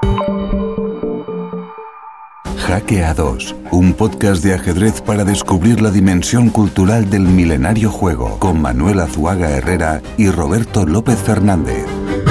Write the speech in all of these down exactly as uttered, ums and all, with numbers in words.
Jaque A dos, un podcast de ajedrez para descubrir la dimensión cultural del milenario juego, con Manuel Azuaga Herrera y Roberto López Fernández.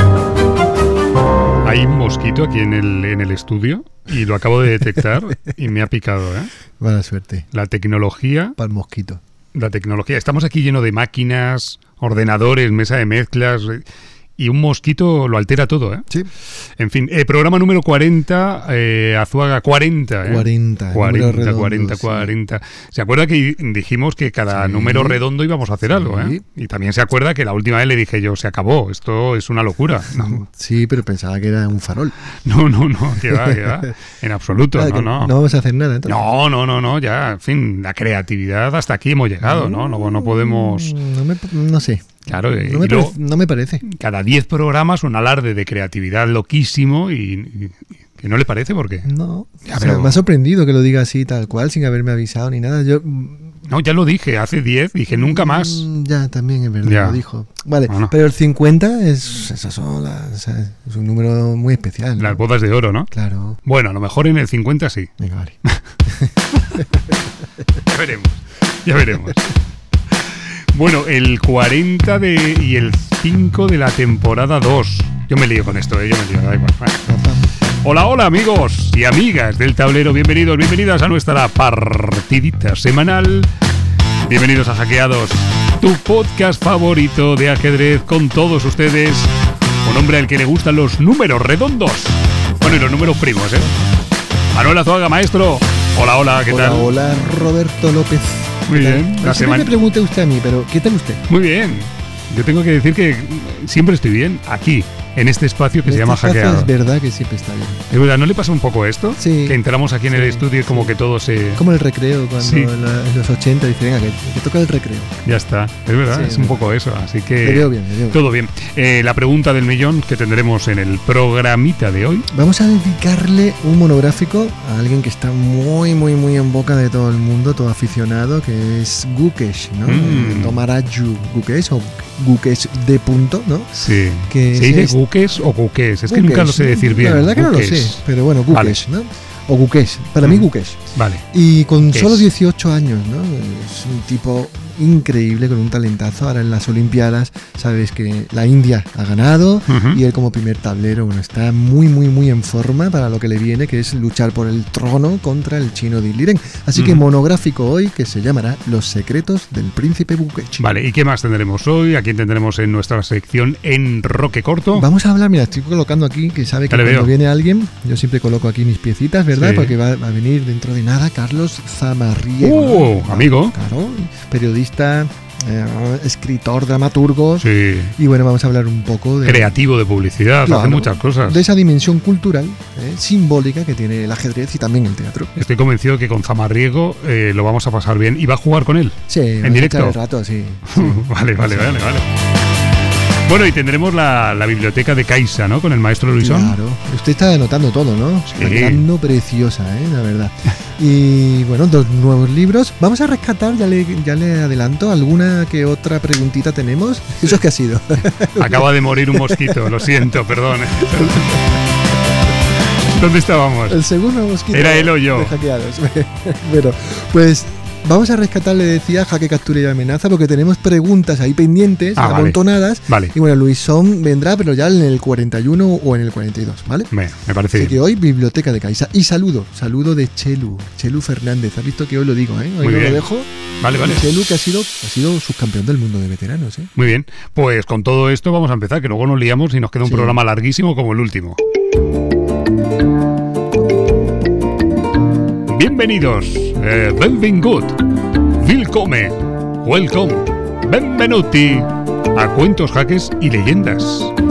Hay un mosquito aquí en el, en el estudio y lo acabo de detectar y me ha picado, ¿eh? Buena suerte. La tecnología... Para el mosquito. La tecnología. Estamos aquí lleno de máquinas, ordenadores, mesa de mezclas... Y un mosquito lo altera todo, ¿eh? Sí. En fin, eh, programa número cuarenta, eh, Azuaga cuarenta, ¿eh? cuarenta. cuarenta, redondos, cuarenta, sí. cuarenta. ¿Se acuerda que dijimos que cada Sí. número redondo íbamos a hacer Sí. algo, ¿eh? Y también se acuerda que la última vez le dije yo, se acabó, esto es una locura. No, Sí, pero pensaba que era un farol. no, no, no, que va, que va. En absoluto, Claro, no, que no. No vamos a hacer nada, entonces. No, no, no, no, ya, en fin, la creatividad hasta aquí hemos llegado, ¿no? No, no podemos... No, me, no sé. Claro, y No me, luego, parece, no me parece. cada diez programas un alarde de creatividad loquísimo y, y, y ¿no le parece? ¿Por qué? No. Ya, O sea, pero- me ha sorprendido que lo diga así, tal cual, sin haberme avisado ni nada. Yo. No, ya lo dije, hace diez, dije nunca más. Mm, Ya, también es verdad, Ya. lo dijo. Vale, Bueno. pero el cincuenta es, esas son las, o sea, es un número muy especial, ¿no? Las bodas de oro, ¿no? Claro. Bueno, a lo mejor en el cincuenta sí. Venga, vale. Ya veremos, ya veremos. Bueno, el cuarenta de, y el cinco de la temporada dos. Yo me lío con esto, ¿eh? Yo me lío, da igual. Vale. Hola, hola amigos y amigas del tablero, bienvenidos, bienvenidas a nuestra partidita semanal. Bienvenidos a Hackeados, tu podcast favorito de ajedrez con todos ustedes. Un hombre al que le gustan los números redondos. Bueno, y los números primos, ¿eh? Manuel Azuaga, maestro. Hola, hola, ¿qué hola, tal? Hola, Roberto López. Muy ¿Qué tal? bien, la Siempre semana- me pregunte usted a mí, pero ¿qué tal usted? Muy bien. Yo tengo que decir que siempre estoy bien aquí, en este espacio que En se este llama espacio Hackeado. Es verdad que siempre está bien. Es verdad, ¿no le pasa un poco esto? Sí. Que entramos aquí en el Sí, estudio y como sí. que todo se... Como el recreo, cuando Sí. en, la- en los ochenta dice, venga, que, que toca el recreo. Ya está. Es verdad, Sí, es un es poco eso. Así que... Le veo bien, le veo bien. Todo bien. Eh, la pregunta del millón que tendremos en el programita de hoy. Vamos a dedicarle un monográfico a alguien que está muy, muy, muy en boca de todo el mundo, todo aficionado, que es Gukesh, ¿no? Mm. Tomaraju Gukesh o Gukesh de punto, ¿no? Sí. Que ¿Se dice es- Gukesh o Gukesh? Es que Gukesh, nunca lo sé decir bien. La verdad que no lo Gukesh. sé, pero bueno, Gukesh, ¿no? O Gukesh, para mí Mm. Gukesh. Vale. Y con Gukesh. solo dieciocho años, ¿no? Es un tipo increíble, con un talentazo. Ahora en las Olimpiadas, sabes que la India ha ganado Ujú. y él como primer tablero, bueno, está muy, muy, muy en forma para lo que le viene, que es luchar por el trono contra el chino de Liren. Así que Ujú. monográfico hoy que se llamará Los secretos del príncipe Gukesh. Vale, ¿y qué más tendremos hoy? ¿A quién tendremos en nuestra sección en Roque Corto? Vamos a hablar, mira, estoy colocando aquí, que sabe que Ya le cuando veo. viene alguien, yo siempre coloco aquí mis piecitas, ¿verdad? Sí. Porque va, va a venir dentro de nada Carlos Zamarriego. ¡Uh, ¿no? amigo! Claro, periodista, eh, escritor, dramaturgo. Sí. Y bueno, vamos a hablar un poco de, Creativo de publicidad, Claro, hace muchas cosas. de esa dimensión cultural, eh, simbólica que tiene el ajedrez y también el teatro. Estoy convencido que con Zamarriego eh, lo vamos a pasar bien. ¿Y va a jugar con él? Sí, ¿En vamos a directo? echar el rato, sí. sí. Vale, vale, Sí. vale, vale. Bueno, y tendremos la, la biblioteca de Caixa, ¿no? Con el maestro Luisón. Claro, usted está anotando todo, ¿no? Sí. Está quedando preciosa, ¿eh? La verdad. Y bueno, dos nuevos libros. Vamos a rescatar, ya le, ya le adelanto, alguna que otra preguntita tenemos. ¿Eso qué ha sido? Acaba de morir un mosquito, lo siento, perdón. ¿Dónde estábamos? El segundo mosquito. Era él o yo. de hackeados. Bueno, pues vamos a rescatar, le decía, jaque, captura y amenaza, porque tenemos preguntas ahí pendientes, Ah, vale. amontonadas. Vale, Y bueno, Luisón vendrá, pero ya en el cuarenta y uno o en el cuarenta y dos, ¿vale? me, me parece Así que bien. hoy, Biblioteca de Caixa. Y saludo, saludo de Chelu, Chelu Fernández. ¿Has visto que hoy lo digo, eh? Hoy Muy no bien. lo dejo. Vale, vale. Chelu, que ha sido, ha sido subcampeón del mundo de veteranos, ¿eh? Muy bien. Pues con todo esto vamos a empezar, que luego nos liamos y nos queda un Sí. programa larguísimo como el último. Bienvenidos, eh, benvingut, willkommen, welcome, benvenuti a Cuentos, Jaques y Leyendas.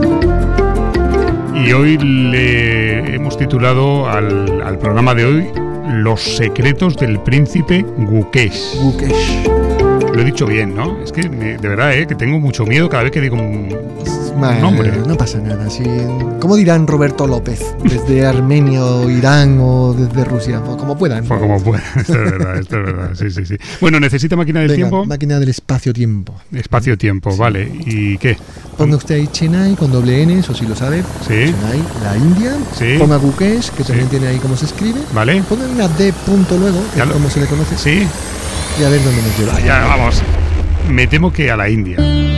Y hoy le hemos titulado al, al programa de hoy Los secretos del príncipe Gukesh. Gukesh. Lo he dicho bien, ¿no? Es que me- de verdad, ¿eh? Que tengo mucho miedo cada vez que digo un, un nombre. No pasa nada. Sí. ¿Cómo dirán Roberto López? ¿Desde Armenia o Irán o desde Rusia? Pues como puedan. Pues como puedan. Esto es verdad, esto es verdad. Sí, sí, sí. Bueno, ¿necesita máquina del Venga, tiempo? Máquina del espacio-tiempo. Espacio-tiempo, Sí. Vale. ¿Y qué? Ponga usted ahí Chennai con doble N, eso sí lo sabe. Sí. Chennai, la India. Sí. Ponga Gukesh, que también Sí. tiene ahí cómo se escribe. ¿Vale? Ponga una D punto luego, que Ya es lo- como se le conoce. Sí. Y a ver dónde nos lleva. Ya, vamos. Me temo que a la India.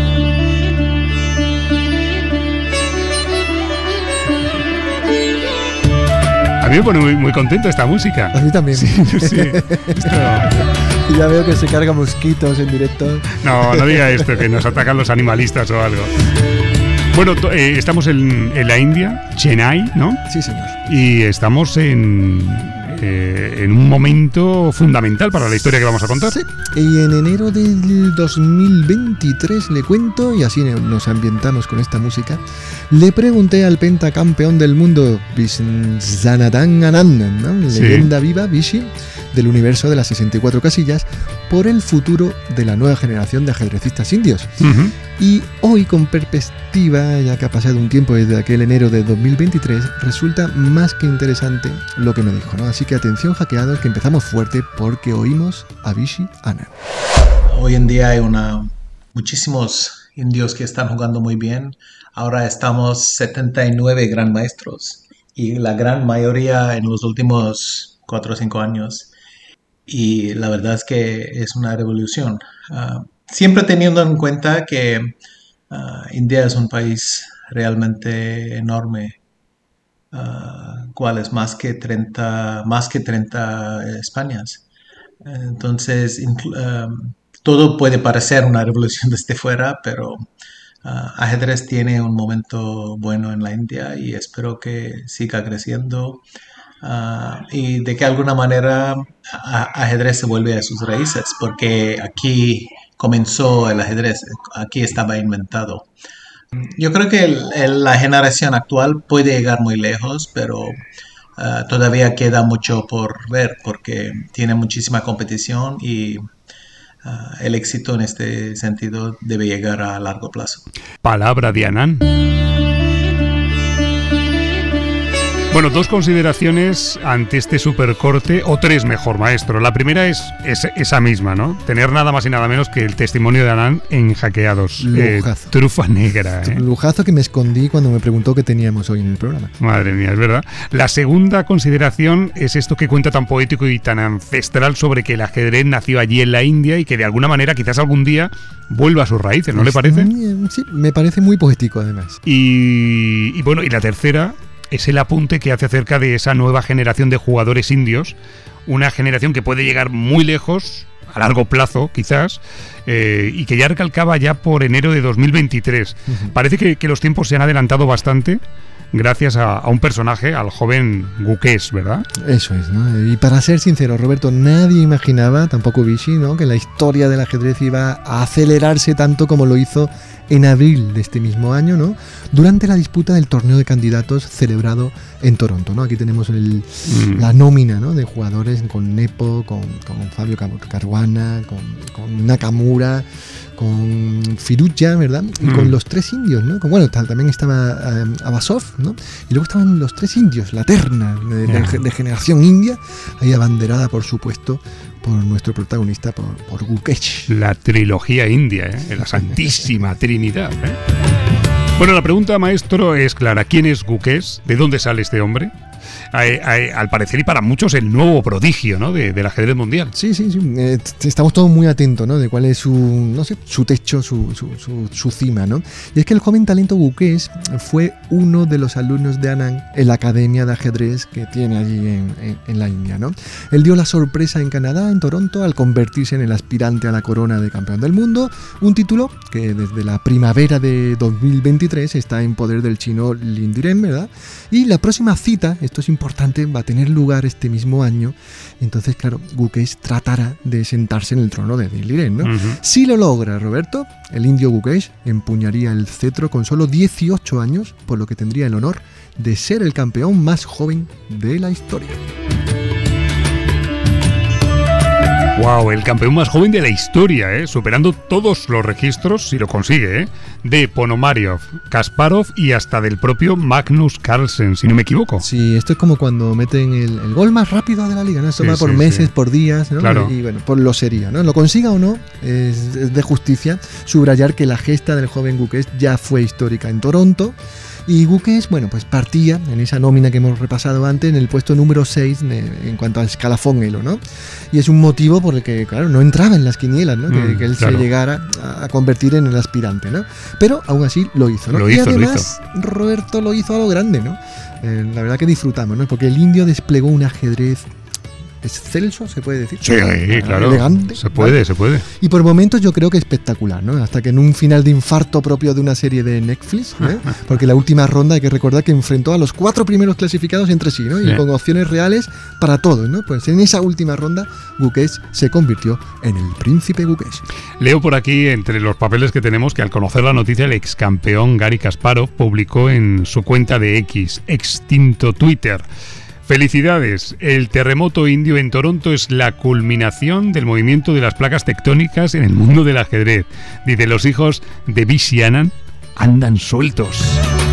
A mí me pone muy, muy contento esta música. A mí también. Sí, sí. Esto- Ya veo que se carga mosquitos en directo. No, no diga esto, que nos atacan los animalistas o algo. Bueno, to- eh, estamos en, en la India, Chennai, ¿no? Sí, señor. Y estamos en, eh, en un momento fundamental para la historia que vamos a contar. Sí. Y en enero del dos mil veintitrés, le cuento, y así nos ambientamos con esta música, le pregunté al pentacampeón del mundo, Viswanathan Anand, ¿no? Sí. Leyenda viva, Vishy, del universo de las sesenta y cuatro casillas, por el futuro de la nueva generación de ajedrecistas indios. Ujú. Y hoy, con perspectiva, ya que ha pasado un tiempo desde aquel enero de dos mil veintitrés, resulta más que interesante lo que me dijo, ¿no? Así que atención, hackeados, que empezamos fuerte porque oímos a Vishy Anand. Hoy en día hay una, muchísimos indios que están jugando muy bien. Ahora estamos setenta y nueve gran maestros y la gran mayoría en los últimos cuatro o cinco años. Y la verdad es que es una revolución. Uh, siempre teniendo en cuenta que uh, India es un país realmente enorme, uh, cual es más que treinta, más que treinta Españas. Entonces, um, todo puede parecer una revolución desde fuera, pero uh, ajedrez tiene un momento bueno en la India y espero que siga creciendo uh, y de que de alguna manera a, ajedrez se vuelve a sus raíces, porque aquí comenzó el ajedrez, aquí estaba inventado. Yo creo que el, el, la generación actual puede llegar muy lejos, pero Uh, todavía queda mucho por ver porque tiene muchísima competición y uh, el éxito en este sentido debe llegar a largo plazo. Palabra de Anand. Bueno, dos consideraciones ante este supercorte, o tres mejor, maestro. La primera es, es esa misma, ¿no? Tener nada más y nada menos que el testimonio de Anand en Hackeados. Lujazo. Eh, trufa negra. ¿eh? Lujazo que me escondí cuando me preguntó qué teníamos hoy en el programa. Madre mía, es verdad. La segunda consideración es esto que cuenta tan poético y tan ancestral sobre que el ajedrez nació allí en la India y que de alguna manera quizás algún día vuelva a sus raíces, ¿no le parece? Sí, me parece muy poético además. Y, y bueno, y la tercera es el apunte que hace acerca de esa nueva generación de jugadores indios, una generación que puede llegar muy lejos, a largo plazo quizás, eh, y que ya recalcaba ya por enero de dos mil veintitrés. Uh-huh. Parece que, que los tiempos se han adelantado bastante gracias a, a un personaje, al joven Gukesh, ¿verdad? Eso es, ¿no? Y para ser sincero, Roberto, nadie imaginaba, tampoco Vishy, ¿no?, que la historia del ajedrez iba a acelerarse tanto como lo hizo en abril de este mismo año, ¿no?, durante la disputa del torneo de candidatos celebrado en Toronto, ¿no? Aquí tenemos el, mm. la nómina, ¿no?, de jugadores con Nepo, con, con Fabio Caruana, con, con Nakamura, con Firuja, ¿verdad? Y mm. con los tres indios, ¿no? Con, bueno, también estaba um, Abasov, ¿no? Y luego estaban los tres indios, la terna de, yeah. de, de generación india, ahí abanderada, por supuesto, por nuestro protagonista, por, por Gukesh. La trilogía india, ¿eh? La santísima trinidad, ¿eh? Bueno, la pregunta, maestro, es clara. ¿Quién es Gukesh? ¿De dónde sale este hombre? Ay, ay, al parecer y para muchos el nuevo prodigio, ¿no?, de, del ajedrez mundial. Sí, sí, sí. Eh, estamos todos muy atentos, ¿no?, de cuál es su, no sé, su techo, su, su, su, su cima, ¿no? Y es que el joven talento Gukesh fue uno de los alumnos de Anand en la academia de ajedrez que tiene allí en, en, en la India, ¿no? Él dio la sorpresa en Canadá, en Toronto, al convertirse en el aspirante a la corona de campeón del mundo, un título que desde la primavera de dos mil veintitrés está en poder del chino Lin Diren, ¿verdad? Y la próxima cita, esto es importante, va a tener lugar este mismo año. Entonces, claro, Gukesh tratará de sentarse en el trono de Lin Diren, ¿no? Uh-huh. Si lo logra, Roberto, el indio Gukesh empuñaría el cetro con solo dieciocho años, por lo que tendría el honor de ser el campeón más joven de la historia. Wow, el campeón más joven de la historia, ¿eh? Superando todos los registros, si lo consigue, ¿eh? De Ponomariov, Kasparov y hasta del propio Magnus Carlsen, si no me equivoco. Sí, esto es como cuando meten el, el gol más rápido de la liga, ¿no? Esto Sí, va por sí, meses, sí. por días, ¿no? Claro. Y bueno, por lo sería, ¿no? Lo consiga o no, es, es de justicia subrayar que la gesta del joven Guqués ya fue histórica en Toronto. Y Guqués, bueno, pues partía en esa nómina que hemos repasado antes en el puesto número seis en cuanto al escalafón Elo, ¿no? Y es un motivo por el que, claro, no entraba en las quinielas, ¿no? Mm, que, que él claro. se llegara a convertir en el aspirante, ¿no? Pero aún así lo hizo, ¿no? Lo y hizo, lo además, Roberto lo hizo a lo grande, ¿no? Eh, la verdad que disfrutamos, ¿no? Porque el indio desplegó un ajedrez excelso, se puede decir. Sí, claro. Elegante. Se puede, ¿vale? se puede. Y por momentos yo creo que espectacular, ¿no? Hasta que en un final de infarto propio de una serie de Netflix, ¿eh? Porque la última ronda hay que recordar que enfrentó a los cuatro primeros clasificados entre sí, ¿no? Sí. Y con opciones reales para todos, ¿no? Pues en esa última ronda Guqués se convirtió en el príncipe Guqués. Leo por aquí, entre los papeles que tenemos, que al conocer la noticia, el ex campeón Gary Kasparov publicó en su cuenta de X, extinto Twitter: felicidades, el terremoto indio en Toronto es la culminación del movimiento de las placas tectónicas en el mundo del ajedrez. Dice, los hijos de Vishy Anand andan sueltos.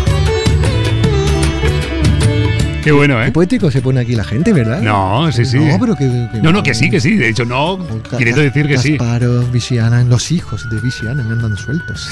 Qué bueno, Qué ¿eh? poético se pone aquí la gente, ¿verdad? No, sí, sí. No, pero que... que No, no, que sí, que sí. De hecho, no, Ca- queriendo decir que sí. Kasparov, Vishy Anand, los hijos de Vishy Anand andan sueltos.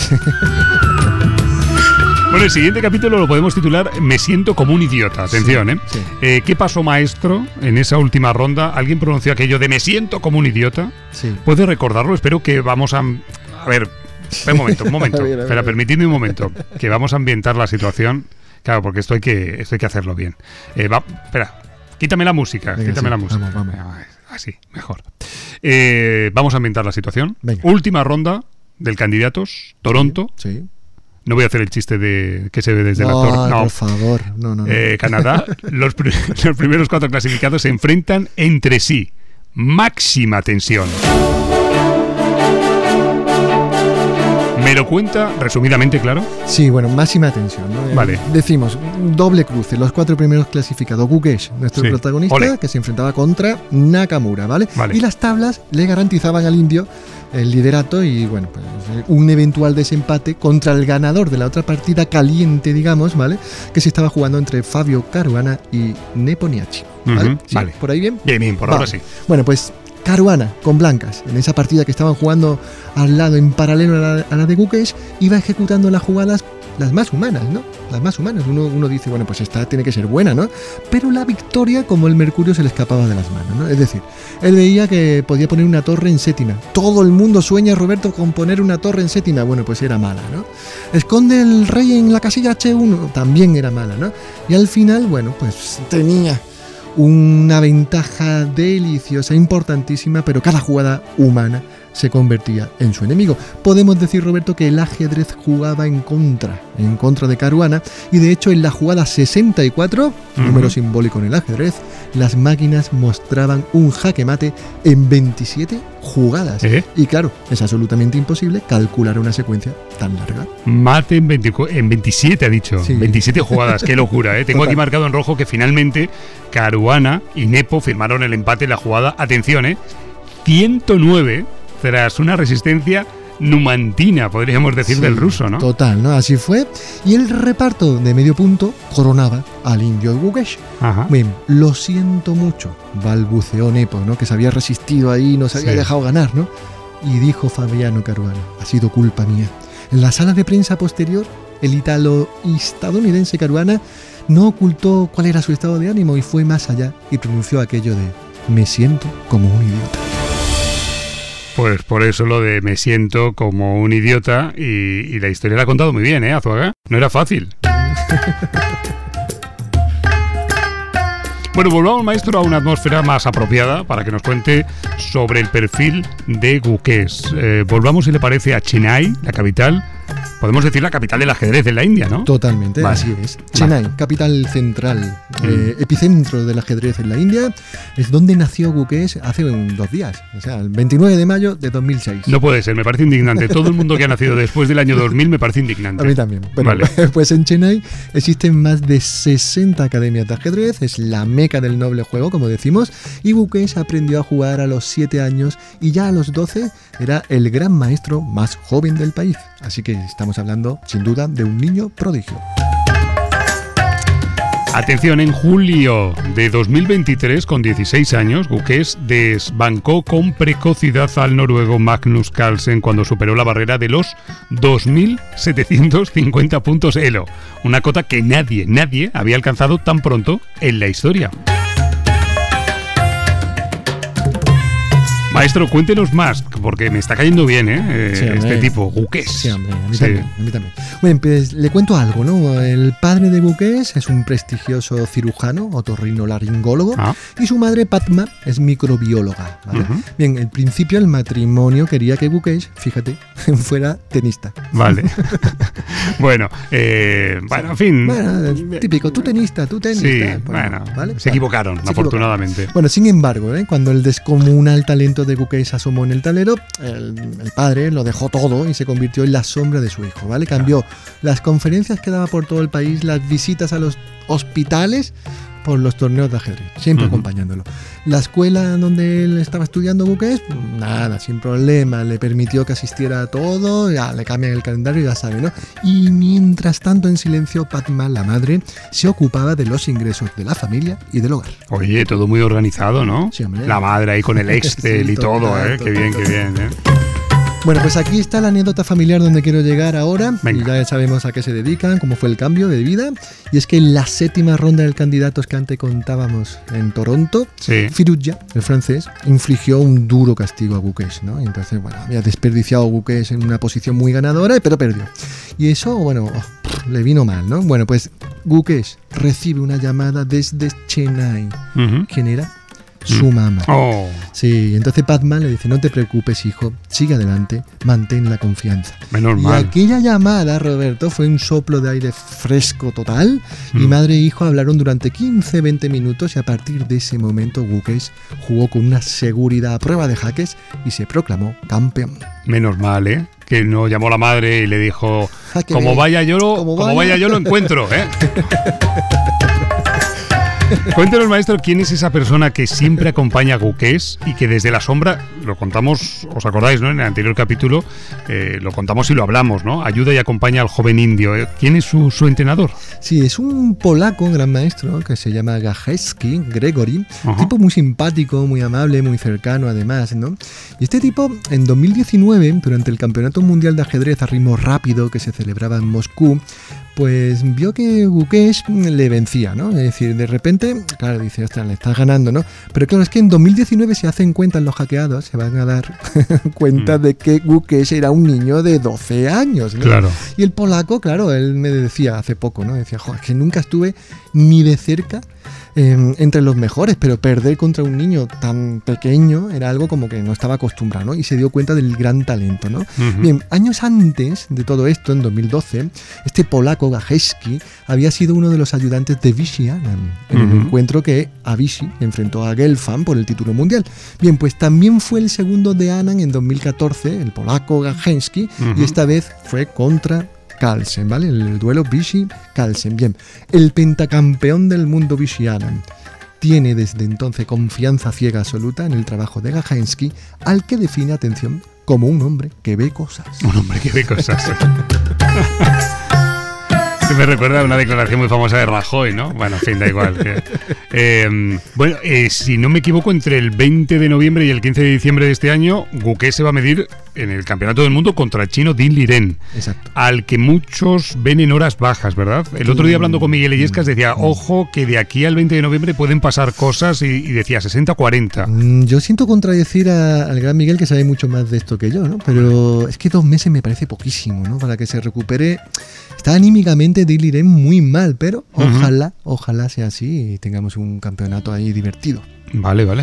Bueno, el siguiente capítulo lo podemos titular Me siento como un idiota. Atención, ¿eh? Sí. Eh, ¿Qué pasó, maestro, en esa última ronda? ¿Alguien pronunció aquello de me siento como un idiota? Sí. ¿Puede recordarlo? Espero que vamos a... A ver, espera un momento, un momento. A ver, a ver, Espera, a ver. permitidme un momento. Que vamos a ambientar la situación. Claro, porque esto hay que, esto hay que hacerlo bien. Eh, va, espera, quítame la música. Venga, quítame sí, la música. vamos, vamos. Venga, así, mejor. Eh, vamos a ambientar la situación. Venga. Última ronda del Candidatos, Toronto. Sí. No voy a hacer el chiste de que se ve desde No, el actor. No, por favor. No, no, no. Eh, Canadá, los, pri- los primeros cuatro clasificados se enfrentan entre sí. Máxima tensión. ¿Me lo cuenta resumidamente, claro? Sí, bueno, máxima atención, ¿no? Vale. Eh, Decimos, doble cruce, los cuatro primeros clasificados. Guqués, nuestro Sí. protagonista, Ole. que se enfrentaba contra Nakamura, ¿vale? Vale. Y las tablas le garantizaban al indio el liderato y, bueno, pues un eventual desempate contra el ganador de la otra partida caliente, digamos, ¿vale? Que se estaba jugando entre Fabio Caruana y Neponiachi, ¿vale? Ujú, Sí, vale. ¿por ahí bien? Bien, bien, por Vale. ahora sí. Bueno, pues Caruana con blancas, en esa partida que estaban jugando al lado en paralelo a la, a la de Guqués, iba ejecutando las jugadas las más humanas, ¿no? Las más humanas. Uno, uno dice, bueno, pues esta tiene que ser buena, ¿no? Pero la victoria, como el mercurio, se le escapaba de las manos, ¿no? Es decir, él veía que podía poner una torre en séptima. Todo el mundo sueña, Roberto, con poner una torre en séptima. Bueno, pues era mala, ¿no? Esconde el rey en la casilla hache uno. También era mala, ¿no? Y al final, bueno, pues tenía una ventaja deliciosa, importantísima, pero cada jugada humana se convertía en su enemigo. Podemos decir, Roberto, que el ajedrez jugaba en contra, en contra de Caruana, y de hecho en la jugada sesenta y cuatro, Ujú. número simbólico en el ajedrez, las máquinas mostraban un jaque mate en veintisiete jugadas. ¿Eh? Y claro, es absolutamente imposible calcular una secuencia tan larga. Mate en, veinticu- en veintisiete, ha dicho. Sí. veintisiete jugadas, qué locura, ¿eh? Tengo Total. aquí marcado en rojo que finalmente Caruana y Nepo firmaron el empate en la jugada. Atención, ¿eh? ciento nueve tras una resistencia numantina, podríamos decir, Sí, del ruso, ¿no? Total, ¿no? Así fue. Y el reparto de medio punto coronaba al indio Guqués. Ajá. Bien, lo siento mucho, balbuceó Nepo, ¿no? Que se había resistido ahí, no se había Sí. dejado ganar, ¿no? Y dijo Fabiano Caruana, ha sido culpa mía. En la sala de prensa posterior, el italo-estadounidense Caruana no ocultó cuál era su estado de ánimo y fue más allá y pronunció aquello de me siento como un idiota. Pues por eso lo de me siento como un idiota y, y la historia la ha contado muy bien, ¿eh, Azuaga? No era fácil. Bueno, volvamos, maestro, a una atmósfera más apropiada para que nos cuente sobre el perfil de Guqués. Eh, volvamos, si le parece, a Chennai, la capital, podemos decir, la capital del ajedrez en la India, ¿no? Totalmente, Vale. así es. Chennai, Vale. capital central, Mm. eh, epicentro del ajedrez en la India, es donde nació Gukesh hace un, dos días, o sea, el veintinueve de mayo de dos mil seis. No puede ser, me parece indignante. Todo el mundo que ha nacido después del año dos mil me parece indignante. A mí también. Bueno, Vale. pues en Chennai existen más de sesenta academias de ajedrez, es la meca del noble juego, como decimos, y Gukesh aprendió a jugar a los siete años y ya a los doce era el gran maestro más joven del país. Así que estamos hablando, sin duda, de un niño prodigio. Atención, en julio de dos mil veintitrés, con dieciséis años, Gukesh desbancó con precocidad al noruego Magnus Carlsen cuando superó la barrera de los dos mil setecientos cincuenta puntos Elo, una cota que nadie, nadie había alcanzado tan pronto en la historia. Maestro, cuéntenos más, porque me está cayendo bien, ¿eh? Eh, Sí, hombre. este tipo, Gukesh. Sí, hombre, a mí, Sí. También, a mí también. Bueno, pues le cuento algo, ¿no? El padre de Gukesh es un prestigioso cirujano, otorrinolaringólogo, Ah. y su madre, Padma, es microbióloga, ¿vale? Ujú. Bien, en principio el matrimonio quería que Gukesh, fíjate, fuera tenista. Vale. bueno, eh, bueno, en fin. Bueno, típico, tú tenista, tú tenista. Sí, Bueno, bueno, ¿vale? se Vale. equivocaron, Se afortunadamente. Bueno, sin embargo, ¿eh? cuando el descomunal talento de Gukesh asomó en el tablero, el, el padre lo dejó todo y se convirtió en la sombra de su hijo, ¿vale? Cambió las conferencias que daba por todo el país, las visitas a los hospitales por los torneos de ajedrez, siempre Ujú. acompañándolo. La escuela donde él estaba estudiando Gukesh, nada, sin problema, le permitió que asistiera a todo, ya le cambian el calendario, ya sabe, ¿no? Y mientras tanto, en silencio, Padma, la madre, se ocupaba de los ingresos de la familia y del hogar. Oye, todo muy organizado, ¿no? Sí, hombre. La madre ahí con el Excel Sí, y todo, total, ¿eh? Qué total, bien, qué total. bien, ¿eh? Bueno, pues aquí está la anécdota familiar donde quiero llegar ahora. Venga. Y ya sabemos a qué se dedican, cómo fue el cambio de vida. Y es que en la séptima ronda del candidatos que antes contábamos en Toronto, Sí. Firouzja, el francés, infligió un duro castigo a Gukesh, ¿no? Y entonces, bueno, había desperdiciado a Gukesh en una posición muy ganadora, pero perdió. Y eso, bueno, oh, le vino mal, ¿no? Bueno, pues Gukesh recibe una llamada desde Chennai. Ujú. ¿Quién era? Su mamá. Oh, Sí, entonces Padma le dice, no te preocupes, hijo, sigue adelante, mantén la confianza. menos Y mal. aquella llamada, Roberto, fue un soplo de aire fresco total, y Mm. madre e hijo hablaron durante quince a veinte minutos, y a partir de ese momento Gukesh jugó con una seguridad a prueba de jaques y se proclamó campeón. Menos mal, ¿eh? Que no llamó la madre y le dijo, Ah, qué como bien. vaya yo, lo- Como como vaya. vaya yo lo encuentro, ¿eh? Cuéntenos, maestro, ¿quién es esa persona que siempre acompaña a Gukesh y que desde la sombra, lo contamos, os acordáis, ¿no? En el anterior capítulo, eh, lo contamos y lo hablamos, ¿no? Ayuda y acompaña al joven indio. ¿eh? ¿Quién es su, su entrenador? Sí, es un polaco, gran maestro, que se llama Gajewski, Gregory, Ajá. tipo muy simpático, muy amable, muy cercano además, ¿no? Y este tipo, en dos mil diecinueve, durante el Campeonato Mundial de Ajedrez a ritmo rápido que se celebraba en Moscú, pues vio que Gukesh le vencía, ¿no? Es decir, de repente, claro, dice, ostras, le estás ganando, ¿no? Pero claro, es que en dos mil diecinueve se hacen cuenta los hackeados, se van a dar cuenta Mm. de que Gukesh era un niño de doce años, ¿no? Claro. Y el polaco, claro, él me decía hace poco, ¿no? Decía, joder, que nunca estuve ni de cerca eh, entre los mejores, pero perder contra un niño tan pequeño era algo como que no estaba acostumbrado, ¿no? Y se dio cuenta del gran talento, ¿no? Ujú. Bien, años antes de todo esto, en dos mil doce, este polaco Gajewski había sido uno de los ayudantes de Vichy Anand en el Ujú. encuentro que a Vichy enfrentó a Gelfand por el título mundial. Bien, pues también fue el segundo de Anand en dos mil catorce, el polaco Gajewski, Ujú. y esta vez fue contra Carlsen, ¿vale? El duelo Vichy-Carlsen. Bien, el pentacampeón del mundo Vichy Anand tiene desde entonces confianza ciega absoluta en el trabajo de Gajewski, al que define, atención, como un hombre que ve cosas. Un hombre que ve cosas. Que me recuerda a una declaración muy famosa de Rajoy, ¿no? Bueno, en fin, da igual. que- eh, bueno, eh, si no me equivoco, entre el veinte de noviembre y el quince de diciembre de este año, Gukesh se va a medir en el Campeonato del Mundo contra el chino Din Liren, Exacto. al que muchos ven en horas bajas, ¿verdad? El otro día hablando con Miguel Illescas decía, ojo, que de aquí al veinte de noviembre pueden pasar cosas, y, y decía sesenta cuarenta. Mm, Yo siento contradecir a- al gran Miguel, que sabe mucho más de esto que yo, ¿no? Pero es que dos meses me parece poquísimo, ¿no? Para que se recupere. Está anímicamente Din Liren muy mal, pero Ujú. ojalá, ojalá sea así y tengamos un campeonato ahí divertido. Vale, vale.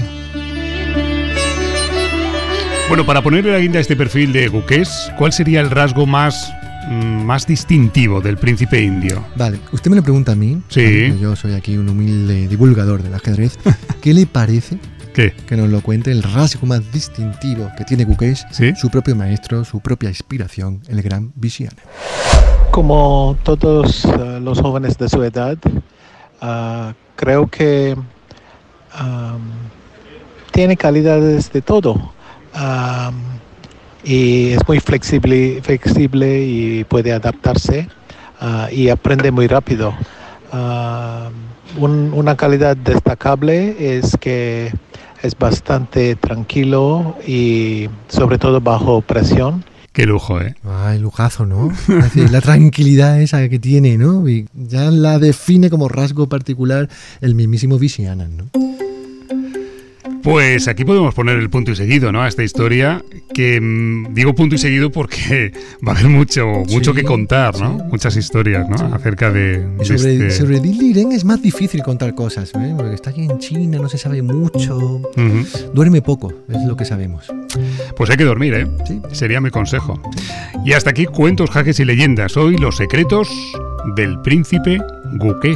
Bueno, para ponerle la guinda a este perfil de Gukesh, ¿cuál sería el rasgo más mm, más distintivo del príncipe indio? Vale, usted me lo pregunta a mí. Sí. Vale, yo soy aquí un humilde divulgador del ajedrez. ¿Qué le parece? ¿Qué? Que nos lo cuente el rasgo más distintivo que tiene Gukesh, ¿Sí? su propio maestro, su propia inspiración, el gran Vishiana. Como todos uh, los jóvenes de su edad, uh, creo que um, tiene calidades de todo um, y es muy flexible, flexible y puede adaptarse uh, y aprende muy rápido. Uh, un, una calidad destacable es que es bastante tranquilo y sobre todo bajo presión. Qué lujo, ¿eh? Ay, lujazo, ¿no? Es decir, la tranquilidad esa que tiene, ¿no? Y ya la define como rasgo particular el mismísimo Vishiana, ¿no? Pues aquí podemos poner el punto y seguido, ¿no? A esta historia, que mmm, digo punto y seguido porque va a haber mucho, mucho Sí, que contar, ¿no? sí. Muchas historias, ¿no? Sí. Acerca de, de Sobre, este... sobre Dil Liren es más difícil contar cosas, ¿eh? Porque está aquí en China, no se sabe mucho, Ujú. duerme poco, es lo que sabemos. Pues hay que dormir, ¿eh? Sí. Sería mi consejo. Y hasta aquí cuentos, jaques y leyendas. Hoy los secretos del príncipe Gukesh.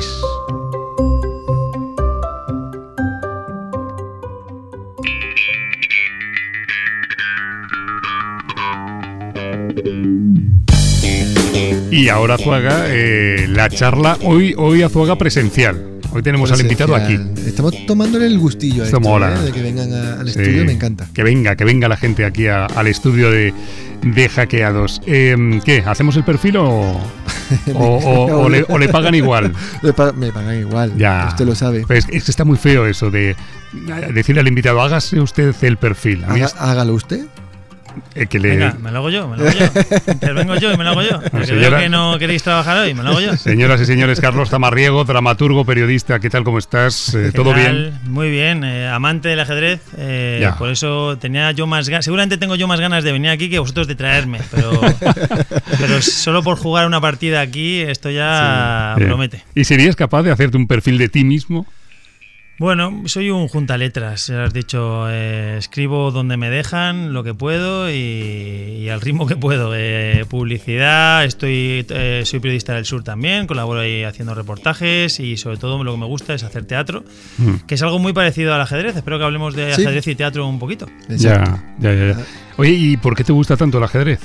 Y ahora, Azuaga, eh, la charla, hoy, hoy Azuaga presencial. Hoy tenemos al invitado aquí. Estamos tomándole el gustillo a Esto esto, mola. ¿eh? De que vengan a- al Sí. estudio, me encanta. Que venga, que venga la gente aquí a- al estudio de, de Hackeados. Eh, ¿Qué? ¿Hacemos el perfil o, o, o- o le, o le pagan igual? Me pa- me pagan igual, Ya. usted lo sabe. Pues es que está muy feo eso de decirle al invitado, hágase usted el perfil. A mí Haga- es- hágalo usted. eh, que le, Venga, me lo hago yo, me lo hago yo. Intervengo yo y me lo hago yo. Porque señora- veo que no queréis trabajar hoy, me lo hago yo. Señoras y señores, Carlos Tamarriego, dramaturgo, periodista, ¿qué tal? ¿Cómo estás? Eh, ¿Qué ¿Todo tal? bien? Muy bien, eh, amante del ajedrez. eh, Ya. por eso tenía yo más ganas. Seguramente tengo yo más ganas de venir aquí que vosotros de traerme. Pero, pero solo por jugar una partida aquí, esto ya Eh, promete. ¿Y serías capaz de hacerte un perfil de ti mismo? Bueno, soy un juntaletras, ya has dicho, eh, escribo donde me dejan, lo que puedo y, y al ritmo que puedo. Eh, publicidad, estoy, eh, soy periodista del Sur también, colaboro ahí haciendo reportajes y sobre todo lo que me gusta es hacer teatro, Mm. que es algo muy parecido al ajedrez. Espero que hablemos de Sí. ajedrez y teatro un poquito. Exacto. Ya, ya, ya, ya. Oye, ¿y por qué te gusta tanto el ajedrez?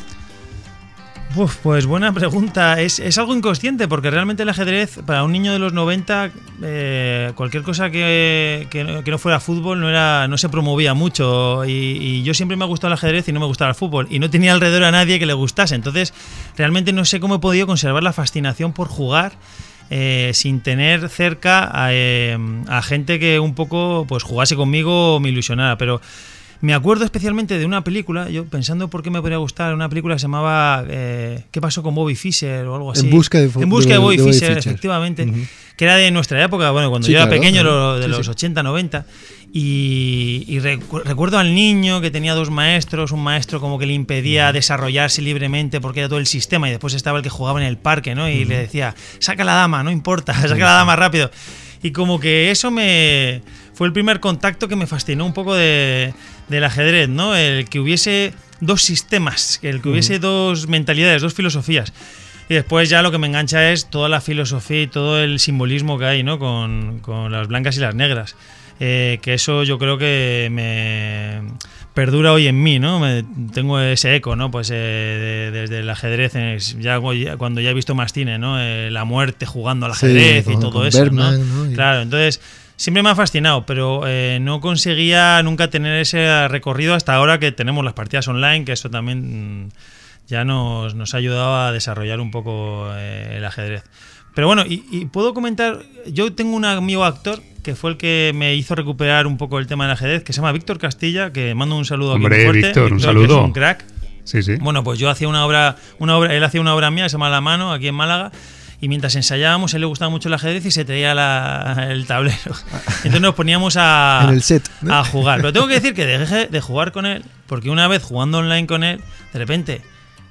Uf, pues buena pregunta. Es, es algo inconsciente porque realmente el ajedrez para un niño de los noventa, eh, cualquier cosa que, que, no, que no fuera fútbol no era no se promovía mucho y, y yo siempre me ha gustado el ajedrez y no me gustaba el fútbol y no tenía alrededor a nadie que le gustase. Entonces realmente no sé cómo he podido conservar la fascinación por jugar eh, sin tener cerca a, eh, a gente que un poco pues jugase conmigo o me ilusionara, pero... Me acuerdo especialmente de una película, yo pensando por qué me podría gustar, una película que se llamaba eh, ¿Qué pasó con Bobby Fischer? O algo así. En busca de, En busca de, de- Bobby, de Bobby Fischer, Fischer. efectivamente. Ujú. Que era de nuestra época, bueno, cuando Sí, yo era claro, pequeño, claro. lo- de Sí, los sí. ochenta, noventa. Y, y recu- recuerdo al niño que tenía dos maestros, un maestro como que le impedía desarrollarse libremente porque era todo el sistema y después estaba el que jugaba en el parque, ¿no? Y le decía, saca la dama, no importa, saca la dama rápido. Y como que eso me fue el primer contacto que me fascinó un poco de, del ajedrez, ¿no? El que hubiese dos sistemas, el que hubiese dos mentalidades, dos filosofías. Y después ya lo que me engancha es toda la filosofía y todo el simbolismo que hay, ¿no? Con, con las blancas y las negras. Eh, que eso yo creo que me perdura hoy en mí, ¿no? Me, tengo ese eco, ¿no? Pues eh, de- desde el ajedrez, eh, ya, cuando ya he visto más cine, ¿no? Eh, la muerte jugando al Sí, ajedrez con- y todo con eso, Bergman, ¿no? ¿no? Y- Claro, entonces siempre me ha fascinado, pero eh, no conseguía nunca tener ese recorrido hasta ahora que tenemos las partidas online, que eso también mm, ya nos, nos ha ayudado a desarrollar un poco eh, el ajedrez. Pero bueno, y, y puedo comentar, yo tengo un amigo actor que fue el que me hizo recuperar un poco el tema del ajedrez, que se llama Víctor Castilla, que mando un saludo aquí Hombre, muy fuerte. Víctor, un que saludo. es un crack. Sí, sí. Bueno, pues yo hacía una obra, una obra, él hacía una obra mía que se llama La Mano, aquí en Málaga, y mientras ensayábamos, a él le gustaba mucho el ajedrez y se traía la- el tablero. Entonces nos poníamos a, En el set, ¿no? a jugar. Pero tengo que decir que dejé de jugar con él, porque una vez jugando online con él, de repente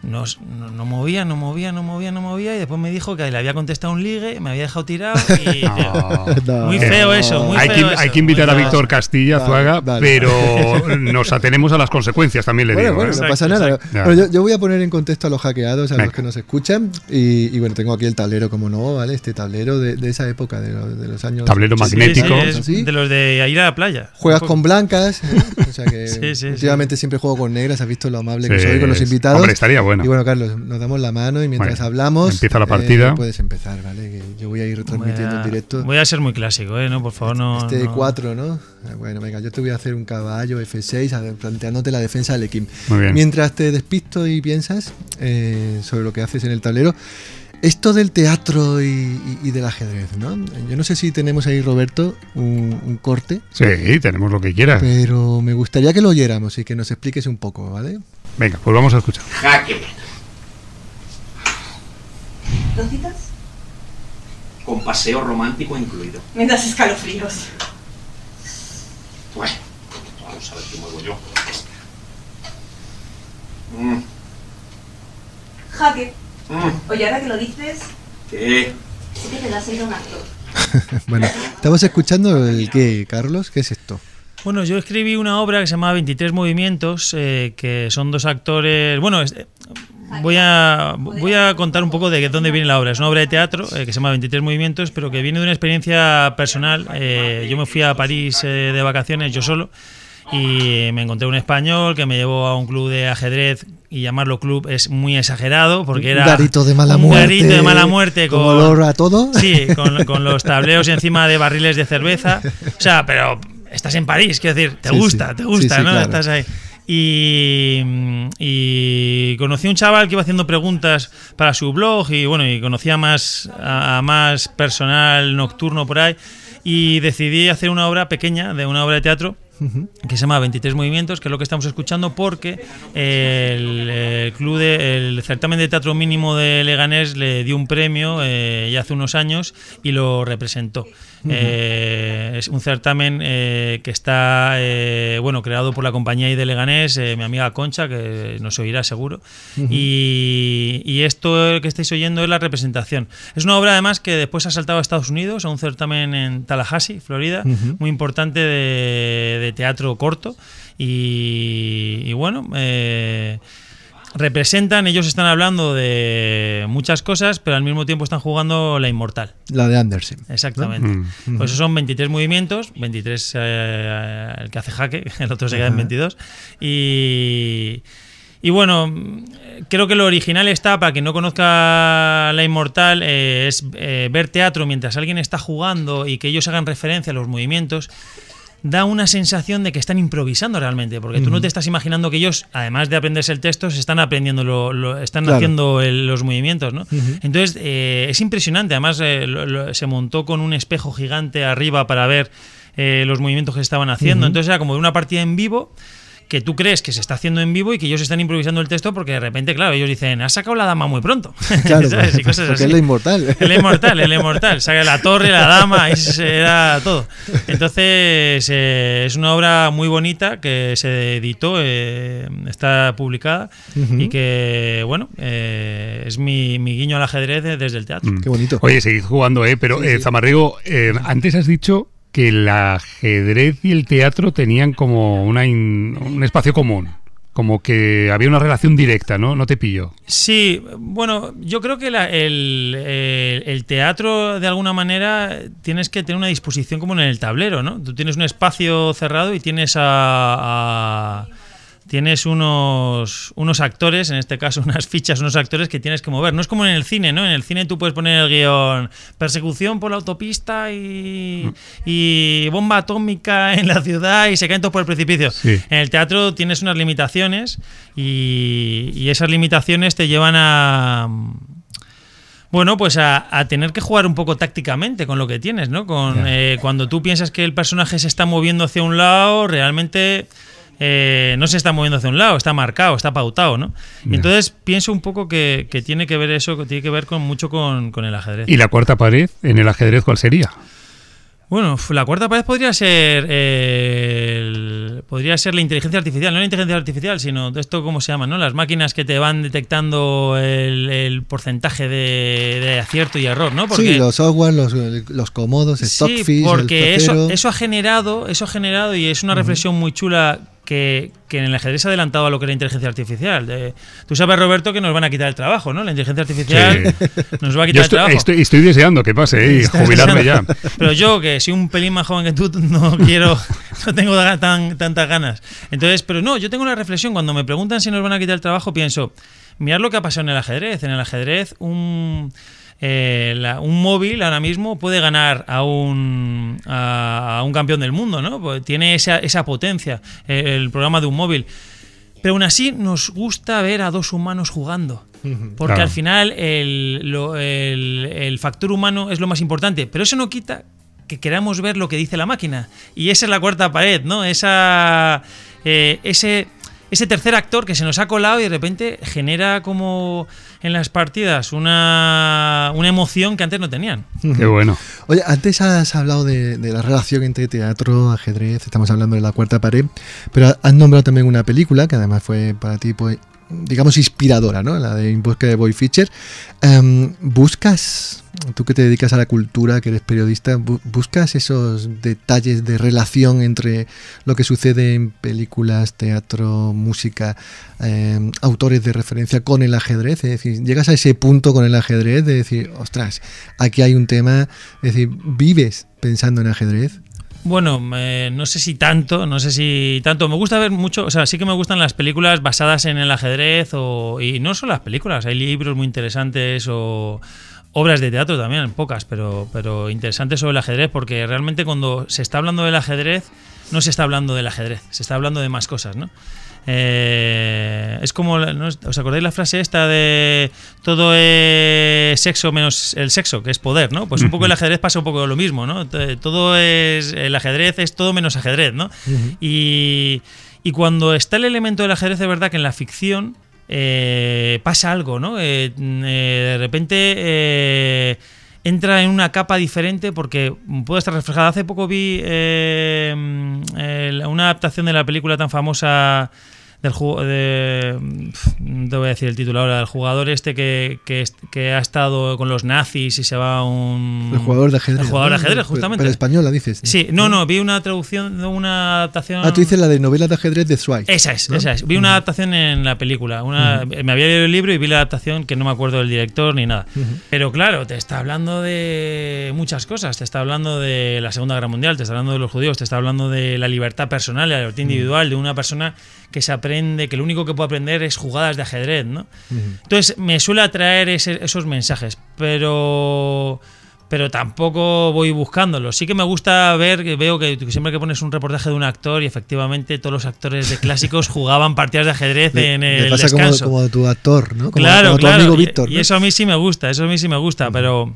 no, no, no movía, no movía, no movía, no movía, y después me dijo que le había contestado un ligue, me había dejado tirado y No, no, muy no. feo eso, muy hay feo que, eso, hay que invitar muy a feo Víctor eso. Castilla, Vale, Zuaga, vale. pero nos atenemos a las consecuencias, también le Bueno, digo. bueno, ¿eh? no Exacto, pasa nada. exacto. Bueno, yo, yo voy a poner en contexto a los hackeados, a Venga. los que nos escuchan. Y, y bueno, tengo aquí el tablero, como no, ¿vale? Este tablero de, de esa época, de, lo- de los años. Tablero ochenta, magnético. Sí, sí, es así. de los de ir a la playa. Juegas Un poco. con blancas, ¿eh? O sea que Sí, sí, últimamente siempre juego con negras. Has visto lo amable que Sí, soy con los invitados. hombre, estaría bueno. Y bueno, Carlos, nos damos la mano y mientras Bueno, hablamos. empieza la partida. eh, puedes empezar, ¿vale? Que yo voy a ir retransmitiendo en Voy a- directo. Voy a ser muy clásico, ¿eh? No, por favor, no. Este no. cuatro, ¿no? Ah, Bueno, venga, yo te voy a hacer un caballo F seis, a ver, planteándote la defensa del equipo. Muy bien. Mientras te despisto y piensas eh, sobre lo que haces en el tablero, esto del teatro y, y- y del ajedrez, ¿no? Yo no sé si tenemos ahí, Roberto, un, un corte, Sí, tenemos lo que quieras. pero me gustaría que lo oyéramos y que nos expliques un poco, ¿vale? Venga, pues vamos a escuchar. Jaque. ¿Dos citas? Con paseo romántico incluido. Me das escalofríos. Bueno, vamos a ver qué muevo yo. Mm, Jaque. mm, Oye, ahora que lo dices, ¿Qué? sí que te das a ir a un actor. Bueno, estamos escuchando el qué, Carlos, ¿qué es esto? Bueno, yo escribí una obra que se llama veintitrés movimientos, eh, que son dos actores. Bueno, es- voy a voy a contar un poco de dónde viene la obra. Es una obra de teatro eh, que se llama veintitrés movimientos, pero que viene de una experiencia personal. Eh, yo me fui a París eh, de vacaciones yo solo y me encontré un español que me llevó a un club de ajedrez, y llamarlo club es muy exagerado porque era un garito de mala un muerte. garito de mala muerte con con olor a todo. Sí, con, con los tableros encima de barriles de cerveza. O sea, pero estás en París, quiero decir, te Sí, gusta, sí. te gusta, Sí, sí, ¿no? claro. Estás ahí. Y, y conocí a un chaval que iba haciendo preguntas para su blog y bueno, y conocía más a, a más personal nocturno por ahí, y decidí hacer una obra pequeña, de una obra de teatro que se llama veintitrés movimientos, que es lo que estamos escuchando, porque el, el club de, el certamen de teatro mínimo de Leganés le dio un premio eh, ya hace unos años y lo representó. Eh, es un certamen eh, que está eh, bueno, creado por la compañía I de Leganés, eh, mi amiga Concha, que nos oirá seguro. y, y esto que estáis oyendo es la representación. Es una obra además que después ha saltado a Estados Unidos, a un certamen en Tallahassee, Florida, Ujú. muy importante de, de teatro corto. Y, y bueno, eh, representan, ellos están hablando de muchas cosas, pero al mismo tiempo están jugando la inmortal. La de Andersen. Exactamente. Mm. Pues esos son veintitrés movimientos, veintitrés eh, el que hace jaque, el otro se queda en Ajá. veintidós. Y, y bueno, creo que lo original está, para quien no conozca la inmortal, eh, es eh, ver teatro mientras alguien está jugando y que ellos hagan referencia a los movimientos. Da una sensación de que están improvisando realmente, porque tú no te estás imaginando que ellos, además de aprenderse el texto, se están aprendiendo, lo, lo- están Claro. haciendo el- los movimientos, ¿no? Ujú. Entonces, eh, es impresionante. Además, eh, lo- lo- se montó con un espejo gigante arriba para ver eh, los movimientos que se estaban haciendo. Ujú. Entonces, era como una partida en vivo, que tú crees que se está haciendo en vivo y que ellos están improvisando el texto, porque de repente, claro, ellos dicen, has sacado la dama muy pronto. Claro, ¿Sabes? Y cosas porque así. es la inmortal. El inmortal, el inmortal. Saca la torre, la dama, eso era todo. Entonces, eh, es una obra muy bonita que se editó, eh, está publicada, Ujú. y que, bueno, eh, es mi, mi guiño al ajedrez desde el teatro. Mm. Qué bonito. Oye, seguid jugando, ¿eh? Pero, Sí, eh, sí. Zamarrigo, eh, antes has dicho que el ajedrez y el teatro tenían como una in- un espacio común. Como que había una relación directa, ¿no? No te pillo. Sí, bueno, yo creo que la- el, el- el teatro, de alguna manera, tienes que tener una disposición como en el tablero, ¿no? Tú tienes un espacio cerrado y tienes a... a- tienes unos, unos actores, en este caso unas fichas, unos actores que tienes que mover. No es como en el cine, ¿no? En el cine tú puedes poner el guión persecución por la autopista y, y bomba atómica en la ciudad y se caen todos por el precipicio. Sí. En el teatro tienes unas limitaciones y, y esas limitaciones te llevan a... Bueno, pues a, a tener que jugar un poco tácticamente con lo que tienes, ¿no? Con, Ya. eh, cuando tú piensas que el personaje se está moviendo hacia un lado, realmente eh, no se está moviendo hacia un lado, está marcado, está pautado, ¿no? Y Ya. entonces pienso un poco que, que tiene que ver eso, que tiene que ver con mucho con, con el ajedrez. ¿Y la cuarta pared en el ajedrez cuál sería? Bueno, la cuarta pared podría ser eh, el, podría ser la inteligencia artificial, no la inteligencia artificial, sino esto, ¿cómo se llama? ¿No? Las máquinas que te van detectando el, el porcentaje de, de acierto y error, ¿no? Porque, sí, los software, los, los comodos, Stockfish, sí, porque el eso, eso ha generado, eso ha generado y es una reflexión uh-huh. muy chula. Que, que en el ajedrez se ha adelantado a lo que es la inteligencia artificial. De, tú sabes, Roberto, que nos van a quitar el trabajo, ¿no? La inteligencia artificial sí. nos va a quitar yo estoy, el trabajo. Estoy, estoy deseando que pase ¿eh? y jubilarme ya. Pero yo, que soy un pelín más joven que tú, no quiero, no tengo tan, tantas ganas. Entonces, pero no, yo tengo una reflexión. Cuando me preguntan si nos van a quitar el trabajo, pienso, mirad lo que ha pasado en el ajedrez. En el ajedrez, un... Eh, la, un móvil ahora mismo puede ganar a un a, a un campeón del mundo, ¿no? Pues tiene esa, esa potencia eh, el programa de un móvil. Pero aún así nos gusta ver a dos humanos jugando. Porque claro. al final el, lo, el, el factor humano es lo más importante. Pero eso no quita que queramos ver lo que dice la máquina. Y esa es la cuarta pared, ¿no? Esa, eh, ese... Ese tercer actor que se nos ha colado y de repente genera como en las partidas una, una emoción que antes no tenían. Qué bueno. Oye, antes has hablado de, de la relación entre teatro, ajedrez, estamos hablando de la cuarta pared, pero has nombrado también una película que además fue para ti, pues, digamos, inspiradora, ¿no? La de En busca de Boy Fischer. Um, ¿Buscas, tú que te dedicas a la cultura, que eres periodista, bu- buscas esos detalles de relación entre lo que sucede en películas, teatro, música, eh, autores de referencia con el ajedrez? Es decir, llegas a ese punto con el ajedrez de decir, ostras, aquí hay un tema, es decir, ¿vives pensando en ajedrez? Bueno, eh, no sé si tanto, no sé si tanto. Me gusta ver mucho, o sea, sí que me gustan las películas basadas en el ajedrez o, y no solo las películas, hay libros muy interesantes o obras de teatro también, pocas, pero, pero interesantes sobre el ajedrez, porque realmente cuando se está hablando del ajedrez, no se está hablando del ajedrez, se está hablando de más cosas, ¿no? Eh, es como, ¿no? ¿Os acordáis la frase esta de todo es sexo menos el sexo, que es poder, ¿no? Pues un poco el ajedrez pasa un poco lo mismo, ¿no? Todo es, el ajedrez es todo menos ajedrez, ¿no? Uh-huh. Y, y cuando está el elemento del ajedrez, es verdad que en la ficción eh, pasa algo, ¿no? Eh, eh, de repente eh, entra en una capa diferente porque puede estar reflejada. Hace poco vi eh, eh, una adaptación de la película tan famosa del juego de, te voy a decir el título ahora, del jugador este que, que, que ha estado con los nazis y se va a un... El jugador de ajedrez. El jugador de ajedrez, ¿no? justamente. Pero española dices. Sí, no, no, vi una traducción de una adaptación... Ah, tú dices la de novela de ajedrez de Zweig. Esa es, ¿no? Esa es. Vi uh-huh. una adaptación en la película. Una, uh-huh. Me había leído el libro y vi la adaptación que no me acuerdo del director ni nada. Uh-huh. Pero claro, te está hablando de muchas cosas. Te está hablando de la Segunda Guerra Mundial, te está hablando de los judíos, te está hablando de la libertad personal, de la libertad individual, uh-huh. de una persona que se aprende, que lo único que puede aprender es jugadas de ajedrez, ¿no? Uh-huh. Entonces me suele atraer ese, esos mensajes, pero pero tampoco voy buscándolos. Sí que me gusta ver, que veo que siempre que pones un reportaje de un actor y efectivamente todos los actores de clásicos jugaban partidas de ajedrez le, en el le pasa descanso. Como, como tu actor, ¿no? Como, claro, como tu claro. amigo Víctor, ¿no? Y, y eso a mí sí me gusta, eso a mí sí me gusta, uh-huh. pero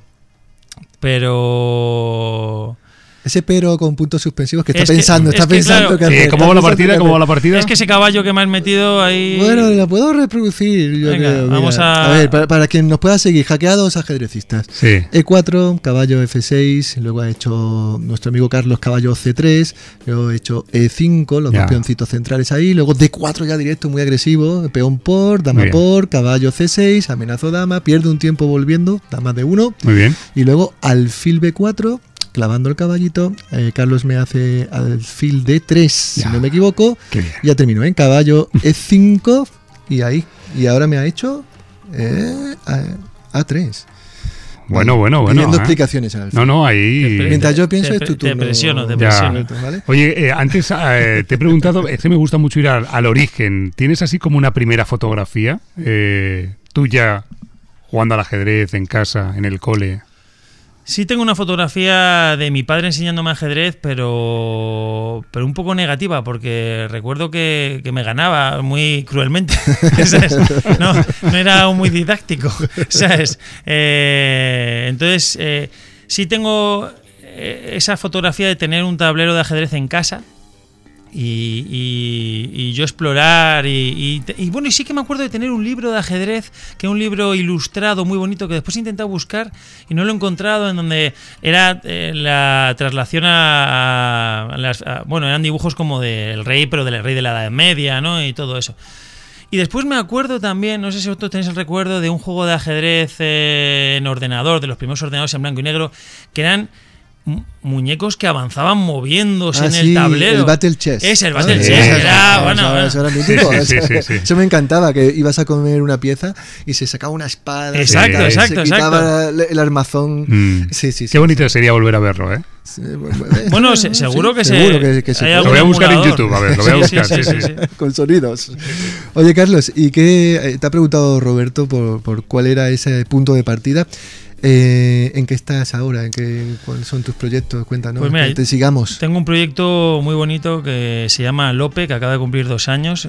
pero ese pero con puntos suspensivos que está es que, pensando, está que, pensando claro, que sí, ¿cómo va la partida? ¿Cómo va la partida? Es que ese caballo que me has metido ahí... Bueno, la puedo reproducir, yo Venga, creo. vamos Mira, a... a ver, para, para quien nos pueda seguir, hackeados ajedrecistas. Sí. E cuatro, caballo F seis, luego ha hecho nuestro amigo Carlos caballo C tres, luego ha hecho E cinco, los ya. dos peoncitos centrales ahí, luego D cuatro ya directo, muy agresivo, peón por, dama por, caballo C seis, amenazo dama, pierde un tiempo volviendo, dama de uno. Muy bien. Y luego alfil B cuatro, clavando el caballito, eh, Carlos me hace alfil D tres, ya. si no me equivoco. Ya terminó, ¿eh? Caballo E cinco y ahí. Y ahora me ha hecho eh, A tres. Bueno, bueno, bueno. Pidiendo ¿eh? explicaciones al alfil. No, no, ahí... Te, Mientras yo pienso te, es tu turno. Te presiono, te presiono. ¿Vale? Oye, eh, antes eh, te he preguntado, es que me gusta mucho ir al, al origen. ¿Tienes así como una primera fotografía eh, tuya jugando al ajedrez en casa, en el cole? Sí tengo una fotografía de mi padre enseñándome ajedrez, pero pero un poco negativa, porque recuerdo que, que me ganaba muy cruelmente. ¿Sabes? No, no era muy didáctico, ¿sabes? Eh, entonces, eh, sí tengo esa fotografía de tener un tablero de ajedrez en casa Y, y, y yo explorar y, y, y bueno, y sí que me acuerdo de tener un libro de ajedrez, que es un libro ilustrado muy bonito, que después he intentado buscar y no lo he encontrado, en donde era eh, la traslación a, a, las, a bueno, eran dibujos como del rey, pero del rey de la Edad Media, ¿no? Y todo eso. Y después me acuerdo también, no sé si vosotros tenéis el recuerdo de un juego de ajedrez eh, en ordenador, de los primeros ordenadores en blanco y negro, que eran muñecos que avanzaban moviéndose ah, en sí, el tablero. El Battle Chess. Es el Battle ah, Chess. Era, era, bueno, eso, eso era mítico. Sí, sí, sí, sí, sí. Eso me encantaba, que ibas a comer una pieza y se sacaba una espada. Exacto, se, exacto, se quitaba exacto. el armazón. Mm. Sí, sí, sí. Qué bonito sería volver a verlo, ¿eh? Sí, bueno, bueno se, seguro sí, que seguro se, que, que se hay puede. Lo voy a buscar en emulador. YouTube, a ver, lo voy a buscar. Sí, sí, sí, sí, sí. sí. Con sonidos. Oye, Carlos, ¿y qué te ha preguntado Roberto por, por cuál era ese punto de partida? Eh, ¿En qué estás ahora? ¿En qué, ¿Cuáles son tus proyectos? Cuéntanos, Pues mira, que te sigamos. Tengo un proyecto muy bonito que se llama Lope, que acaba de cumplir dos años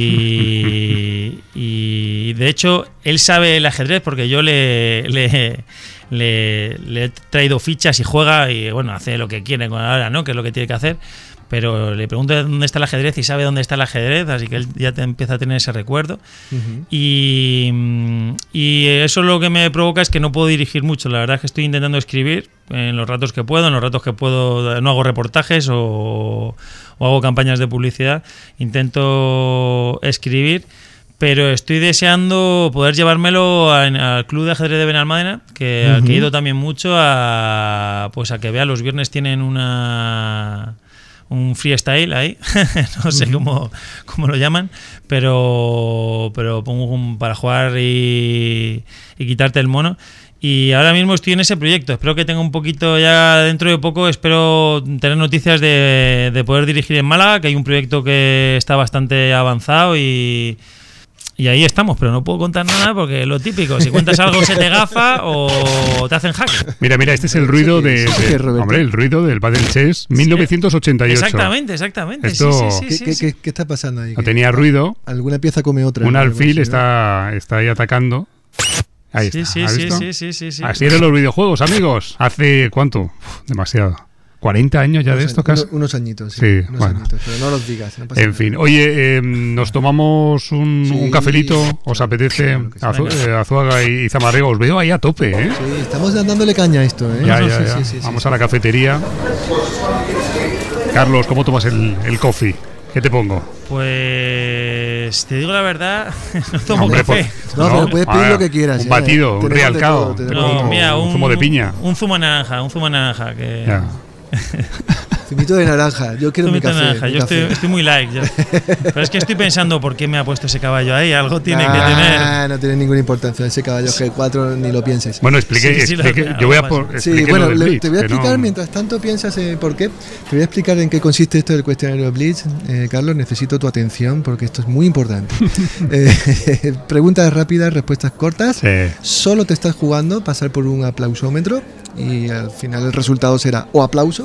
y, y de hecho él sabe el ajedrez porque yo le, le, le, le he traído fichas y juega y bueno, hace lo que quiere con ahora, ¿no? Que es lo que tiene que hacer. Pero le pregunto dónde está el ajedrez y sabe dónde está el ajedrez, así que él ya te empieza a tener ese recuerdo. Uh-huh. y, y eso lo que me provoca es que no puedo dirigir mucho. La verdad es que estoy intentando escribir en los ratos que puedo, en los ratos que puedo no hago reportajes o, o hago campañas de publicidad. Intento escribir, pero estoy deseando poder llevármelo a, al Club de Ajedrez de Benalmádena, que, uh-huh. al que he ido también mucho, a, pues a que vea, los viernes tienen una... un freestyle ahí, no sé uh-huh. cómo, cómo lo llaman, pero, pero pongo un, para jugar y, y quitarte el mono. Y ahora mismo estoy en ese proyecto. Espero que tenga un poquito ya dentro de poco. Espero tener noticias de, de poder dirigir en Málaga, que hay un proyecto que está bastante avanzado y... Y ahí estamos, pero no puedo contar nada porque lo típico, si cuentas algo se te gafa o te hacen hack. Mira, mira, este es el ruido de, de hombre, el ruido del Battle Chess mil novecientos ochenta y ocho. Exactamente, exactamente. Esto, sí, sí, sí, ¿Qué, sí, qué, sí. ¿qué, ¿Qué está pasando ahí? No tenía ruido. Alguna pieza come otra. Un ¿no? alfil ¿no? está, está ahí atacando. Ahí sí, está. Sí, ¿Has sí, visto? sí, sí, sí, sí. Así eran los videojuegos, amigos. ¿Hace cuánto? Uf, demasiado. ¿cuarenta años ya unos de esto, años, casi? Unos añitos, sí. Sí, unos bueno. añitos, pero no los digas. No pasa en nada. fin, oye, eh, ¿nos tomamos un, sí, un cafelito? ¿Os apetece? Claro que sí. Azu eh, Azuaga y Zamarriego, os veo ahí a tope, ¿eh? Sí, estamos dándole caña a esto, ¿eh? Ya, sí, ya, sí, ya. Sí, sí, Vamos sí, a la sí. cafetería. Carlos, ¿cómo tomas el, el coffee? ¿Qué te pongo? Pues te digo la verdad, no tomo Hombre, café. pues, No, pero puedes pedir ver, lo que quieras. Un ¿eh? batido, un Tenemos real de cao. todo, tenemos No, de mira, un un zumo de piña. Un zumo naranja, un zumo naranja. Que... Ya. Zumito de naranja. Yo quiero mi Zumito de café. naranja. mi Yo café. estoy, estoy muy like. Yo. Pero es que estoy pensando por qué me ha puesto ese caballo ahí. Algo tiene Ah, que tener. No tiene ninguna importancia. Ese caballo G cuatro ni lo pienses. Bueno, expliqué, Sí, sí, expliqué lo- yo voy a algo por, Sí, expliqué bueno, lo del le- Blitz, te voy a que no- explicar mientras tanto piensas eh, por qué. Te voy a explicar en qué consiste esto del cuestionario Blitz. Eh, Carlos, necesito tu atención porque esto es muy importante. eh, preguntas rápidas, respuestas cortas. Sí. Solo te estás jugando pasar por un aplausómetro y al final el resultado será o aplauso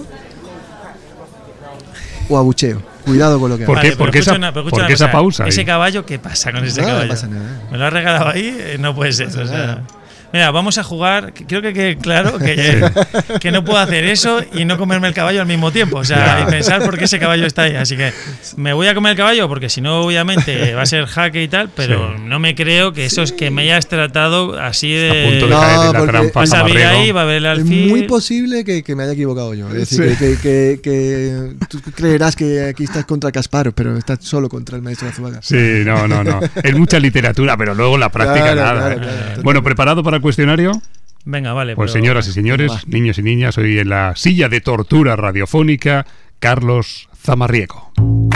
o abucheo. Cuidado con lo que ¿Por hagas. qué? ¿Por qué escucha esa- una- pero por escucha qué una esa cosa, pausa ahí? Ese caballo, ¿qué pasa con ese No, no caballo? pasa nada. Me lo has regalado ahí, eh, no puede ser. No pasa O sea, nada. mira, vamos a jugar. Creo que quede claro que, que no puedo hacer eso y no comerme el caballo al mismo tiempo. O sea, Ya. y pensar por qué ese caballo está ahí. Así que me voy a comer el caballo porque si no, obviamente va a ser jaque y tal. Pero Sí. no me creo que eso es que me hayas tratado así A punto de de. No, caer en la porque trampa, Vas a ver Zamarriego. ahí, va a ver el Es alfil. muy posible que, que me haya equivocado yo. Es decir, Sí. que, que, que, que tú creerás que aquí estás contra Kasparov, pero estás solo contra el maestro Azuaga. Sí, no, no, no. Es mucha literatura, pero luego en la práctica Claro, nada. claro, ¿eh? claro. Bueno, ¿preparado para el cuestionario? Venga, vale. Pues pero- señoras y señores, Va. niños y niñas, hoy en la silla de tortura radiofónica, Carlos Zamarriego.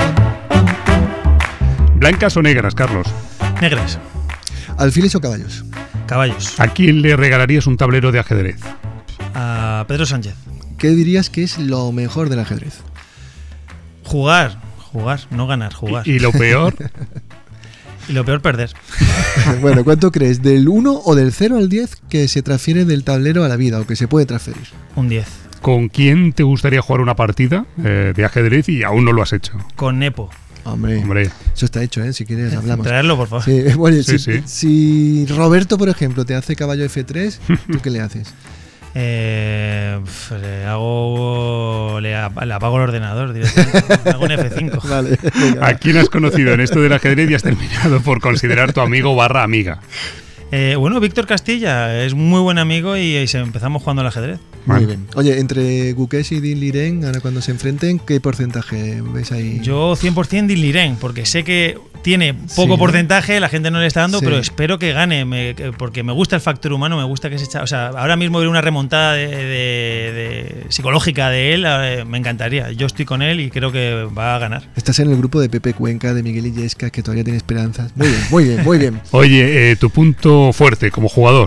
¿Blancas o negras, Carlos? Negras, ¿Alfiles o caballos? caballos. ¿A quién le regalarías un tablero de ajedrez? A Pedro Sánchez. ¿Qué dirías que es lo mejor del ajedrez? Jugar, jugar, no ganar, jugar. Y, y lo peor, Y lo peor, perder. Bueno, ¿cuánto crees? ¿Del uno o del cero al diez que se transfiere del tablero a la vida o que se puede transferir? Un diez. ¿con quién te gustaría jugar una partida eh, de ajedrez y aún no lo has hecho? Con Nepo. Hombre, Hombre, eso está hecho, ¿eh? Si quieres hablamos. Traerlo, por favor. Sí, bueno, Sí, si, sí. si Roberto, por ejemplo, te hace caballo F tres, ¿tú qué le haces? Eh, pf, le hago. Le, ap- le apago el ordenador directamente. Hago un F cinco. Vale, venga. ¿A quién has conocido en esto del ajedrez y has terminado por considerar tu amigo barra amiga? Eh, bueno, Víctor Castilla es muy buen amigo y, y se empezamos jugando al ajedrez. Muy Bueno. bien. Oye, entre Gukesh y Din Liren, ahora cuando se enfrenten, ¿qué porcentaje ves ahí? Yo cien por ciento Din Liren, porque sé que tiene poco Sí. porcentaje, la gente no le está dando, Sí. pero espero que gane, me- que- porque me gusta el factor humano, me gusta que se echa. O sea, ahora mismo ver una remontada de, de- de- psicológica de él, eh, me encantaría. Yo estoy con él y creo que va a ganar. Estás en el grupo de Pepe Cuenca, de Miguel Illescas, que todavía tiene esperanzas. Muy bien, muy bien, muy bien. Oye, eh, tu punto fuerte como jugador.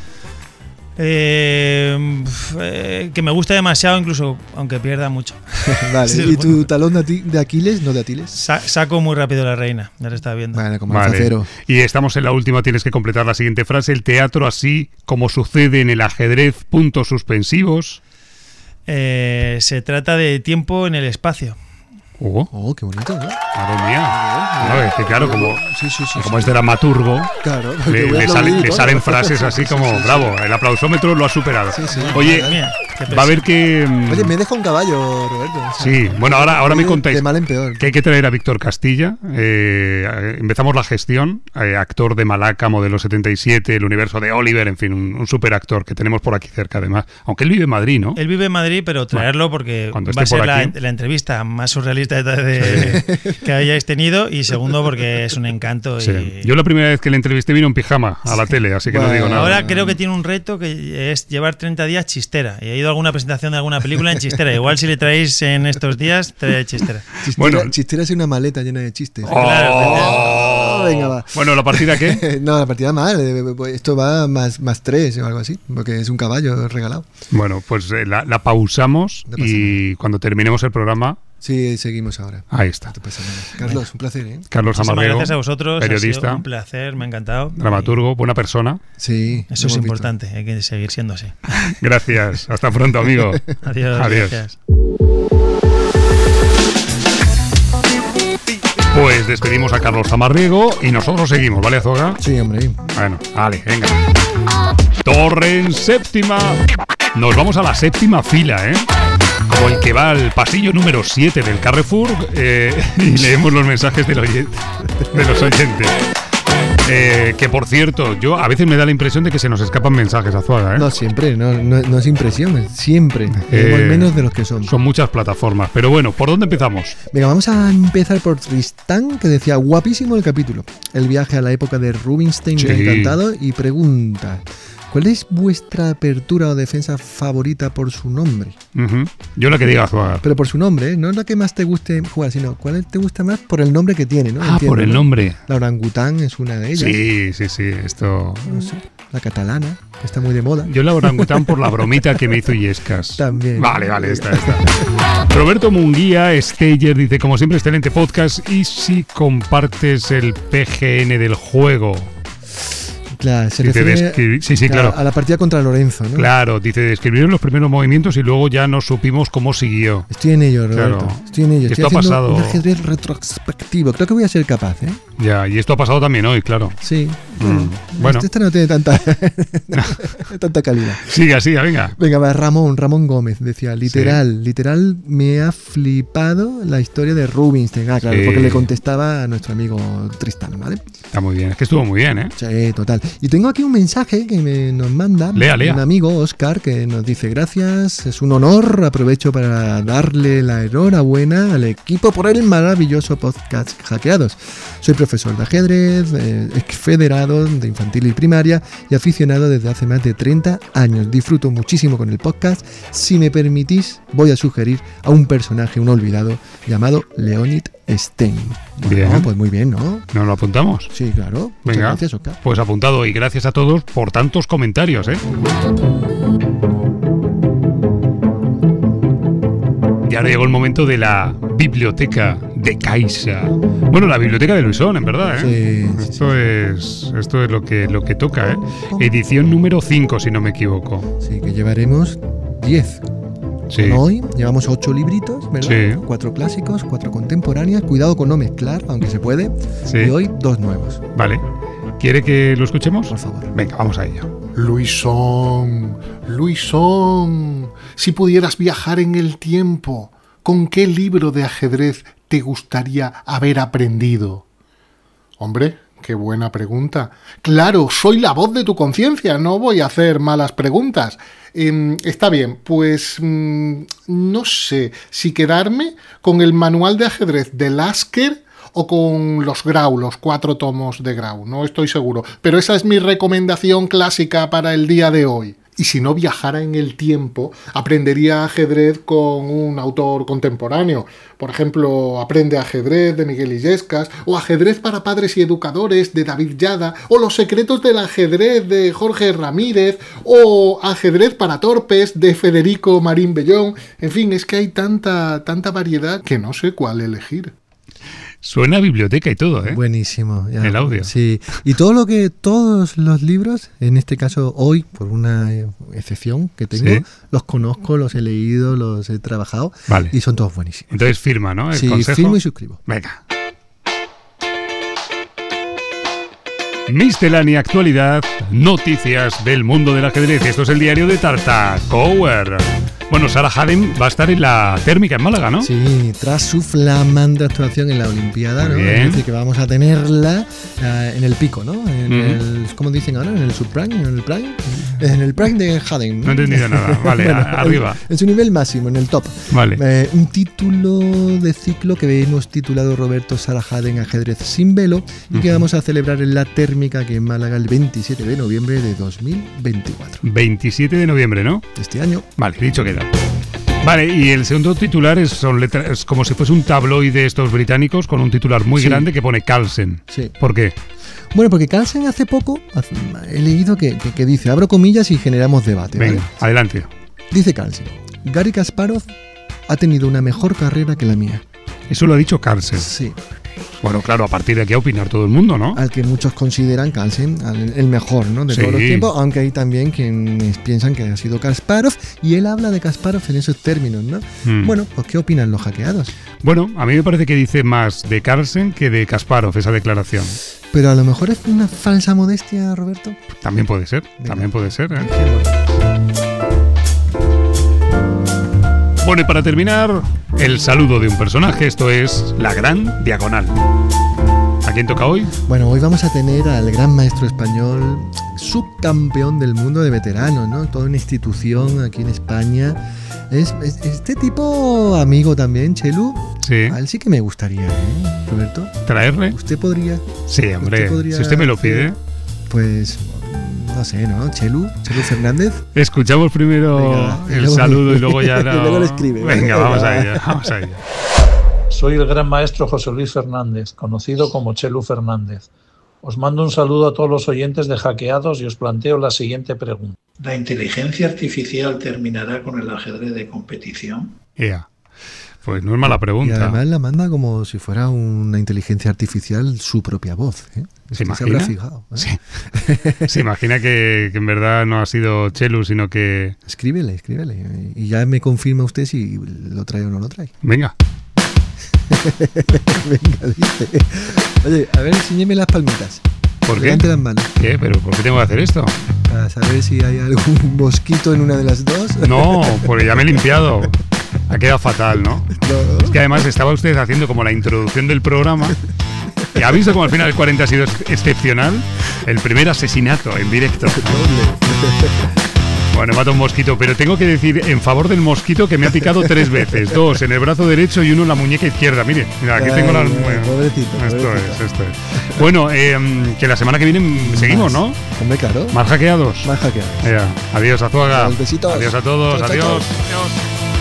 Eh, pf, eh, que me gusta demasiado, incluso aunque pierda mucho. Vale, Sí, ¿y tu bueno. talón de, Ati- de Aquiles? No de Aquiles. Sa- saco muy rápido la reina, ya lo estaba viendo. Vale, como Alfa Vale. Cero. Y estamos en la última, tienes que completar la siguiente frase. El teatro, así como sucede en el ajedrez, puntos suspensivos. Eh, se trata de tiempo en el espacio. Oh, Oh, qué bonito, ¿no? madre mía. No, es que claro, como, Sí, sí, sí. como sí. es dramaturgo, Claro. le, te voy a le sale- aplaudir y le todo. salen frases así Sí, como, sí, sí. bravo, el aplausómetro lo ha superado. Sí, sí. Oye, Mira, qué va a haber que... mm, Oye, me deja un caballo, Roberto. o sea, Sí, bueno, ahora, ahora me de- contáis De mal en peor. que hay que traer a Víctor Castilla. Eh, eh, empezamos la gestión, eh, actor de Malaca, modelo setenta y siete, el universo de Oliver, en fin, un, un super actor que tenemos por aquí cerca además. Aunque él vive en Madrid, ¿no? Él vive en Madrid, pero traerlo porque cuando va a esté por ser la, aquí. la entrevista más surrealista de, de- que hayáis tenido, y segundo porque es un encanto. Sí. Y Yo la primera vez que le entrevisté vino en pijama a la tele, así que no Bueno, digo nada. ahora creo que tiene un reto que es llevar treinta días chistera. Y he ido a alguna presentación de alguna película en chistera. Igual si le traéis en estos días, trae chistera. Chistera, Bueno. chistera es una maleta llena de chistes. Oh. Oh, venga, va. Bueno, ¿la partida qué? No, la partida mal. eh, Esto va más, más tres o algo así, porque es un caballo regalado. Bueno, pues eh, la, la pausamos No pasa y cuando terminemos el programa, Sí, seguimos ahora. ahí está. No te pasa nada. Carlos, un placer, ¿eh? Carlos Muchísimas Amarrego, gracias a vosotros. Ha periodista, sido un placer, me ha encantado. dramaturgo, buena persona. Sí. Eso lo es hemos visto. importante, hay que seguir siendo así. Gracias. Hasta pronto, amigo. Adiós. Adiós. Gracias. Pues despedimos a Carlos Amarrego y nosotros seguimos, ¿vale, Azuaga? Sí, hombre. Bueno, vale, venga. Torre en séptima. Nos vamos a la séptima fila, ¿eh? Como el que va al pasillo número siete del Carrefour eh, y leemos los mensajes del oyen- de los oyentes. Eh, que por cierto, yo a veces me da la impresión de que se nos escapan mensajes, Azuaga, ¿eh? No siempre, no, no, no es impresión, es siempre. Eh, Tenemos menos de los que son. Son muchas plataformas, pero bueno, ¿por dónde empezamos? Venga, vamos a empezar por Tristán, que decía, guapísimo el capítulo. El viaje a la época de Rubinstein Sí. me ha encantado, y pregunta, ¿cuál es vuestra apertura o defensa favorita por su nombre? Ujú. Yo la que diga, Azuaga. Pero por su nombre, ¿eh? No es la que más te guste jugar, sino cuál te gusta más por el nombre que tiene, ¿no? Ah, Entiendo, por el ¿no? nombre. La orangután es una de ellas. Sí, sí, sí, esto... No sé, la catalana, que está muy de moda. Yo la orangután por la bromita que me hizo Illescas. También. Vale, vale, esta, esta. Roberto Munguía, Steyer, dice, como siempre, excelente podcast. ¿Y si compartes el P G N del juego? Claro, se Dice, refiere describir- sí, sí, claro. a la partida contra Lorenzo, ¿no? Claro, dice, describieron los primeros movimientos y luego ya no supimos cómo siguió. Estoy en ello, Roberto. Claro. Estoy en ello. Y Estoy esto ha haciendo pasado- un ajedrez retrospectivo. Creo que voy a ser capaz, ¿eh? Ya, y esto ha pasado también hoy, claro. Sí. Mm, bueno. Esta no tiene tanta, tanta calidad. Siga, siga, venga. Venga, va, Ramón, Ramón Gómez decía, literal, literal, me ha flipado la historia de Rubinstein. Ah, claro, Sí. porque le contestaba a nuestro amigo Tristán, ¿vale? Está muy bien, es que estuvo muy bien, ¿eh? Sí, total. Y tengo aquí un mensaje que me, nos manda Lea, lea. un amigo, Oscar, que nos dice, gracias, es un honor, aprovecho para darle la enhorabuena al equipo por el maravilloso podcast Hackeados. Soy profesor de ajedrez, eh, exfederado de infantil y primaria y aficionado desde hace más de treinta años. Disfruto muchísimo con el podcast. Si me permitís, voy a sugerir a un personaje, un olvidado, llamado Leonid Stein. Bueno, Bien. pues muy bien, ¿no? ¿Nos lo apuntamos? Sí, claro. Muchas Venga. gracias, Oscar. Pues apuntado y gracias a todos por tantos comentarios, ¿eh? Y ahora llegó el momento de la biblioteca de Caixa. Bueno, la biblioteca de Luisón, en verdad, ¿eh? Sí, sí, esto es esto es lo que lo que toca, ¿eh? Edición número cinco, si no me equivoco. Sí, que llevaremos diez. Sí. Con hoy llevamos ocho libritos, ¿verdad? Sí. Cuatro clásicos, cuatro contemporáneas. Cuidado con no mezclar, aunque se puede. Sí. Y hoy dos nuevos. Vale. ¿Quiere que lo escuchemos? Por favor. Venga, vamos a ello. Luisón, Luisón, si pudieras viajar en el tiempo, ¿con qué libro de ajedrez te gustaría haber aprendido? Hombre, qué buena pregunta. Claro, soy la voz de tu conciencia, no voy a hacer malas preguntas. Eh, está bien, pues mm, no sé si quedarme con el manual de ajedrez de Lasker o con los Grau, los cuatro tomos de Grau, no estoy seguro. Pero esa es mi recomendación clásica para el día de hoy. Y si no viajara en el tiempo, aprendería ajedrez con un autor contemporáneo. Por ejemplo, Aprende ajedrez de Miguel Illescas, o Ajedrez para padres y educadores de David Llada, o Los secretos del ajedrez de Jorge Ramírez, o Ajedrez para torpes de Federico Marín Bellón. En fin, es que hay tanta, tanta variedad que no sé cuál elegir. Suena a biblioteca y todo, ¿eh? Buenísimo. Ya. El audio. Sí. Y todo lo que, todos los libros, en este caso hoy, por una excepción que tengo, sí. los conozco, los he leído, los he trabajado. Vale. Y son todos buenísimos. Entonces firma, ¿no? El sí, consejo. firmo y suscribo. Venga. Miscelánea actualidad, noticias del mundo del ajedrez. Esto es el diario de Tartacower. Bueno, Sarah Haden va a estar en la térmica en Málaga, ¿no? Sí, tras su flamante actuación en la Olimpiada, ¿no? Bien. Es decir, que vamos a tenerla uh, en el pico, ¿no? En Mm. el, ¿cómo dicen ahora? ¿En el subprime? ¿En el prime? En el prime de Haden. No he entendido nada. Vale, Bueno, a- arriba. En, en su nivel máximo, en el top. Vale. Eh, un título de ciclo que hemos titulado Roberto Sarah Haden Ajedrez sin velo y que Ujú. vamos a celebrar en la térmica aquí en Málaga el veintisiete de noviembre de dos mil veinticuatro. veintisiete de noviembre, ¿no? Este año. Vale, dicho queda. Vale, y el segundo titular es, son letras, es como si fuese un tabloide estos británicos con un titular muy Sí. grande que pone Carlsen. Sí. ¿Por qué? Bueno, porque Carlsen hace poco hace- he leído que, que, que dice, abro comillas y generamos debate. ¿vale? Venga, adelante. Dice Carlsen, Garry Kasparov ha tenido una mejor carrera que la mía. Eso lo ha dicho Carlsen. Sí. Bueno, claro, a partir de aquí a opinar todo el mundo, ¿no? Al que muchos consideran Carlsen al- el mejor, ¿no? De Sí. todos los tiempos, aunque hay también quienes piensan que ha sido Kasparov y él habla de Kasparov en esos términos, ¿no? Hmm. Bueno, pues ¿qué opinan los hackeados? Bueno, a mí me parece que dice más de Carlsen que de Kasparov esa declaración. Pero a lo mejor es una falsa modestia, Roberto. También puede ser, Venga. también puede ser. ¿eh? Dejémoslo. Bueno, y para terminar, el saludo de un personaje, esto es La Gran Diagonal. ¿A quién toca hoy? Bueno, hoy vamos a tener al gran maestro español, subcampeón del mundo de veteranos, ¿no? Toda una institución aquí en España. Es, es- este tipo amigo también, Chelu. Sí. A él sí que me gustaría, ¿eh, Roberto? ¿Traerle? ¿Usted podría? Sí, hombre. ¿Usted podría Si usted me lo pide. Pues, no sé, ¿no? Chelu, Chelu Fernández. Escuchamos primero Venga, y el luego- saludo y luego ya... y luego le escribe. Venga, vamos a Venga. ello, vamos a ello. Soy el gran maestro José Luis Fernández, conocido como Chelu Fernández. Os mando un saludo a todos los oyentes de Hackeados y os planteo la siguiente pregunta. ¿La inteligencia artificial terminará con el ajedrez de competición? Ea. Pues no es mala Y pregunta. además la manda como si fuera una inteligencia artificial su propia voz. ¿eh? ¿Se Usted imagina? habrá fijado. ¿eh? Sí. Se imagina que, que en verdad no ha sido Chelu, sino que... Escríbele, escríbele. Y ya me confirma usted si lo trae o no lo trae. Venga. Venga, dice. Oye, a ver, enséñeme las palmitas. ¿Por qué? Levante las manos. ¿Qué? ¿Pero por qué tengo que hacer esto? Para saber si hay algún mosquito en una de las dos. No, porque ya me he limpiado. Ha quedado fatal, ¿no? No. Es que además estaba usted haciendo como la introducción del programa. ¿Y ha visto como al final el cuarenta ha sido ex- excepcional? El primer asesinato en directo. Bueno, mata un mosquito, pero tengo que decir en favor del mosquito que me ha picado tres veces. Dos en el brazo derecho y uno en la muñeca izquierda. Mire, mira, aquí tengo la... Ay, bueno, pobrecito, esto pobrecito. es, esto es. Bueno, eh, que la semana que viene seguimos, ¿no? Hombre, claro. Más hackeados. Más hackeados. Ya. Adiós, Azuaga. Adiós, besitos. Adiós a todos. Chao, chao, Adiós. chao. Adiós.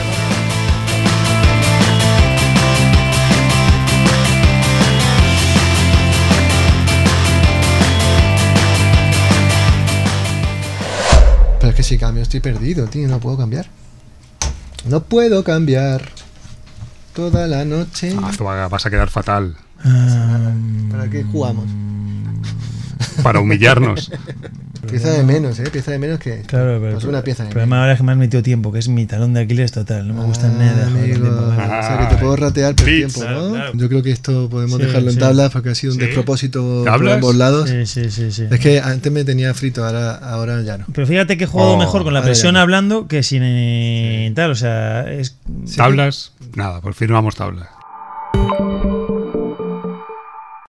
Pero es que si cambio estoy perdido, tío. No puedo cambiar. No puedo cambiar. Toda la noche. Azuaga, vas a quedar fatal. Ah, ¿Para qué jugamos? Para humillarnos. Pieza de menos, ¿eh? Pieza de menos que... Claro, pero... Pues una pieza de el problema ahora es que me has metido tiempo, que es mi talón de Aquiles total. No me gusta ah, nada. Joder, amigo. tiempo, vale. O sea, que te puedo ratear por Sí, tiempo, claro, ¿no? claro. Yo creo que esto podemos Sí, dejarlo en sí. tablas porque ha sido un Sí. despropósito por ¿Tablas? ambos lados. Sí, sí, sí, sí. Es que antes me tenía frito, ahora, ahora ya no. Pero fíjate que he jugado Oh, mejor con la ahora presión ya no. hablando que sin eh, tal. O sea, es. ¿Tablas? Nada, pues firmamos tablas.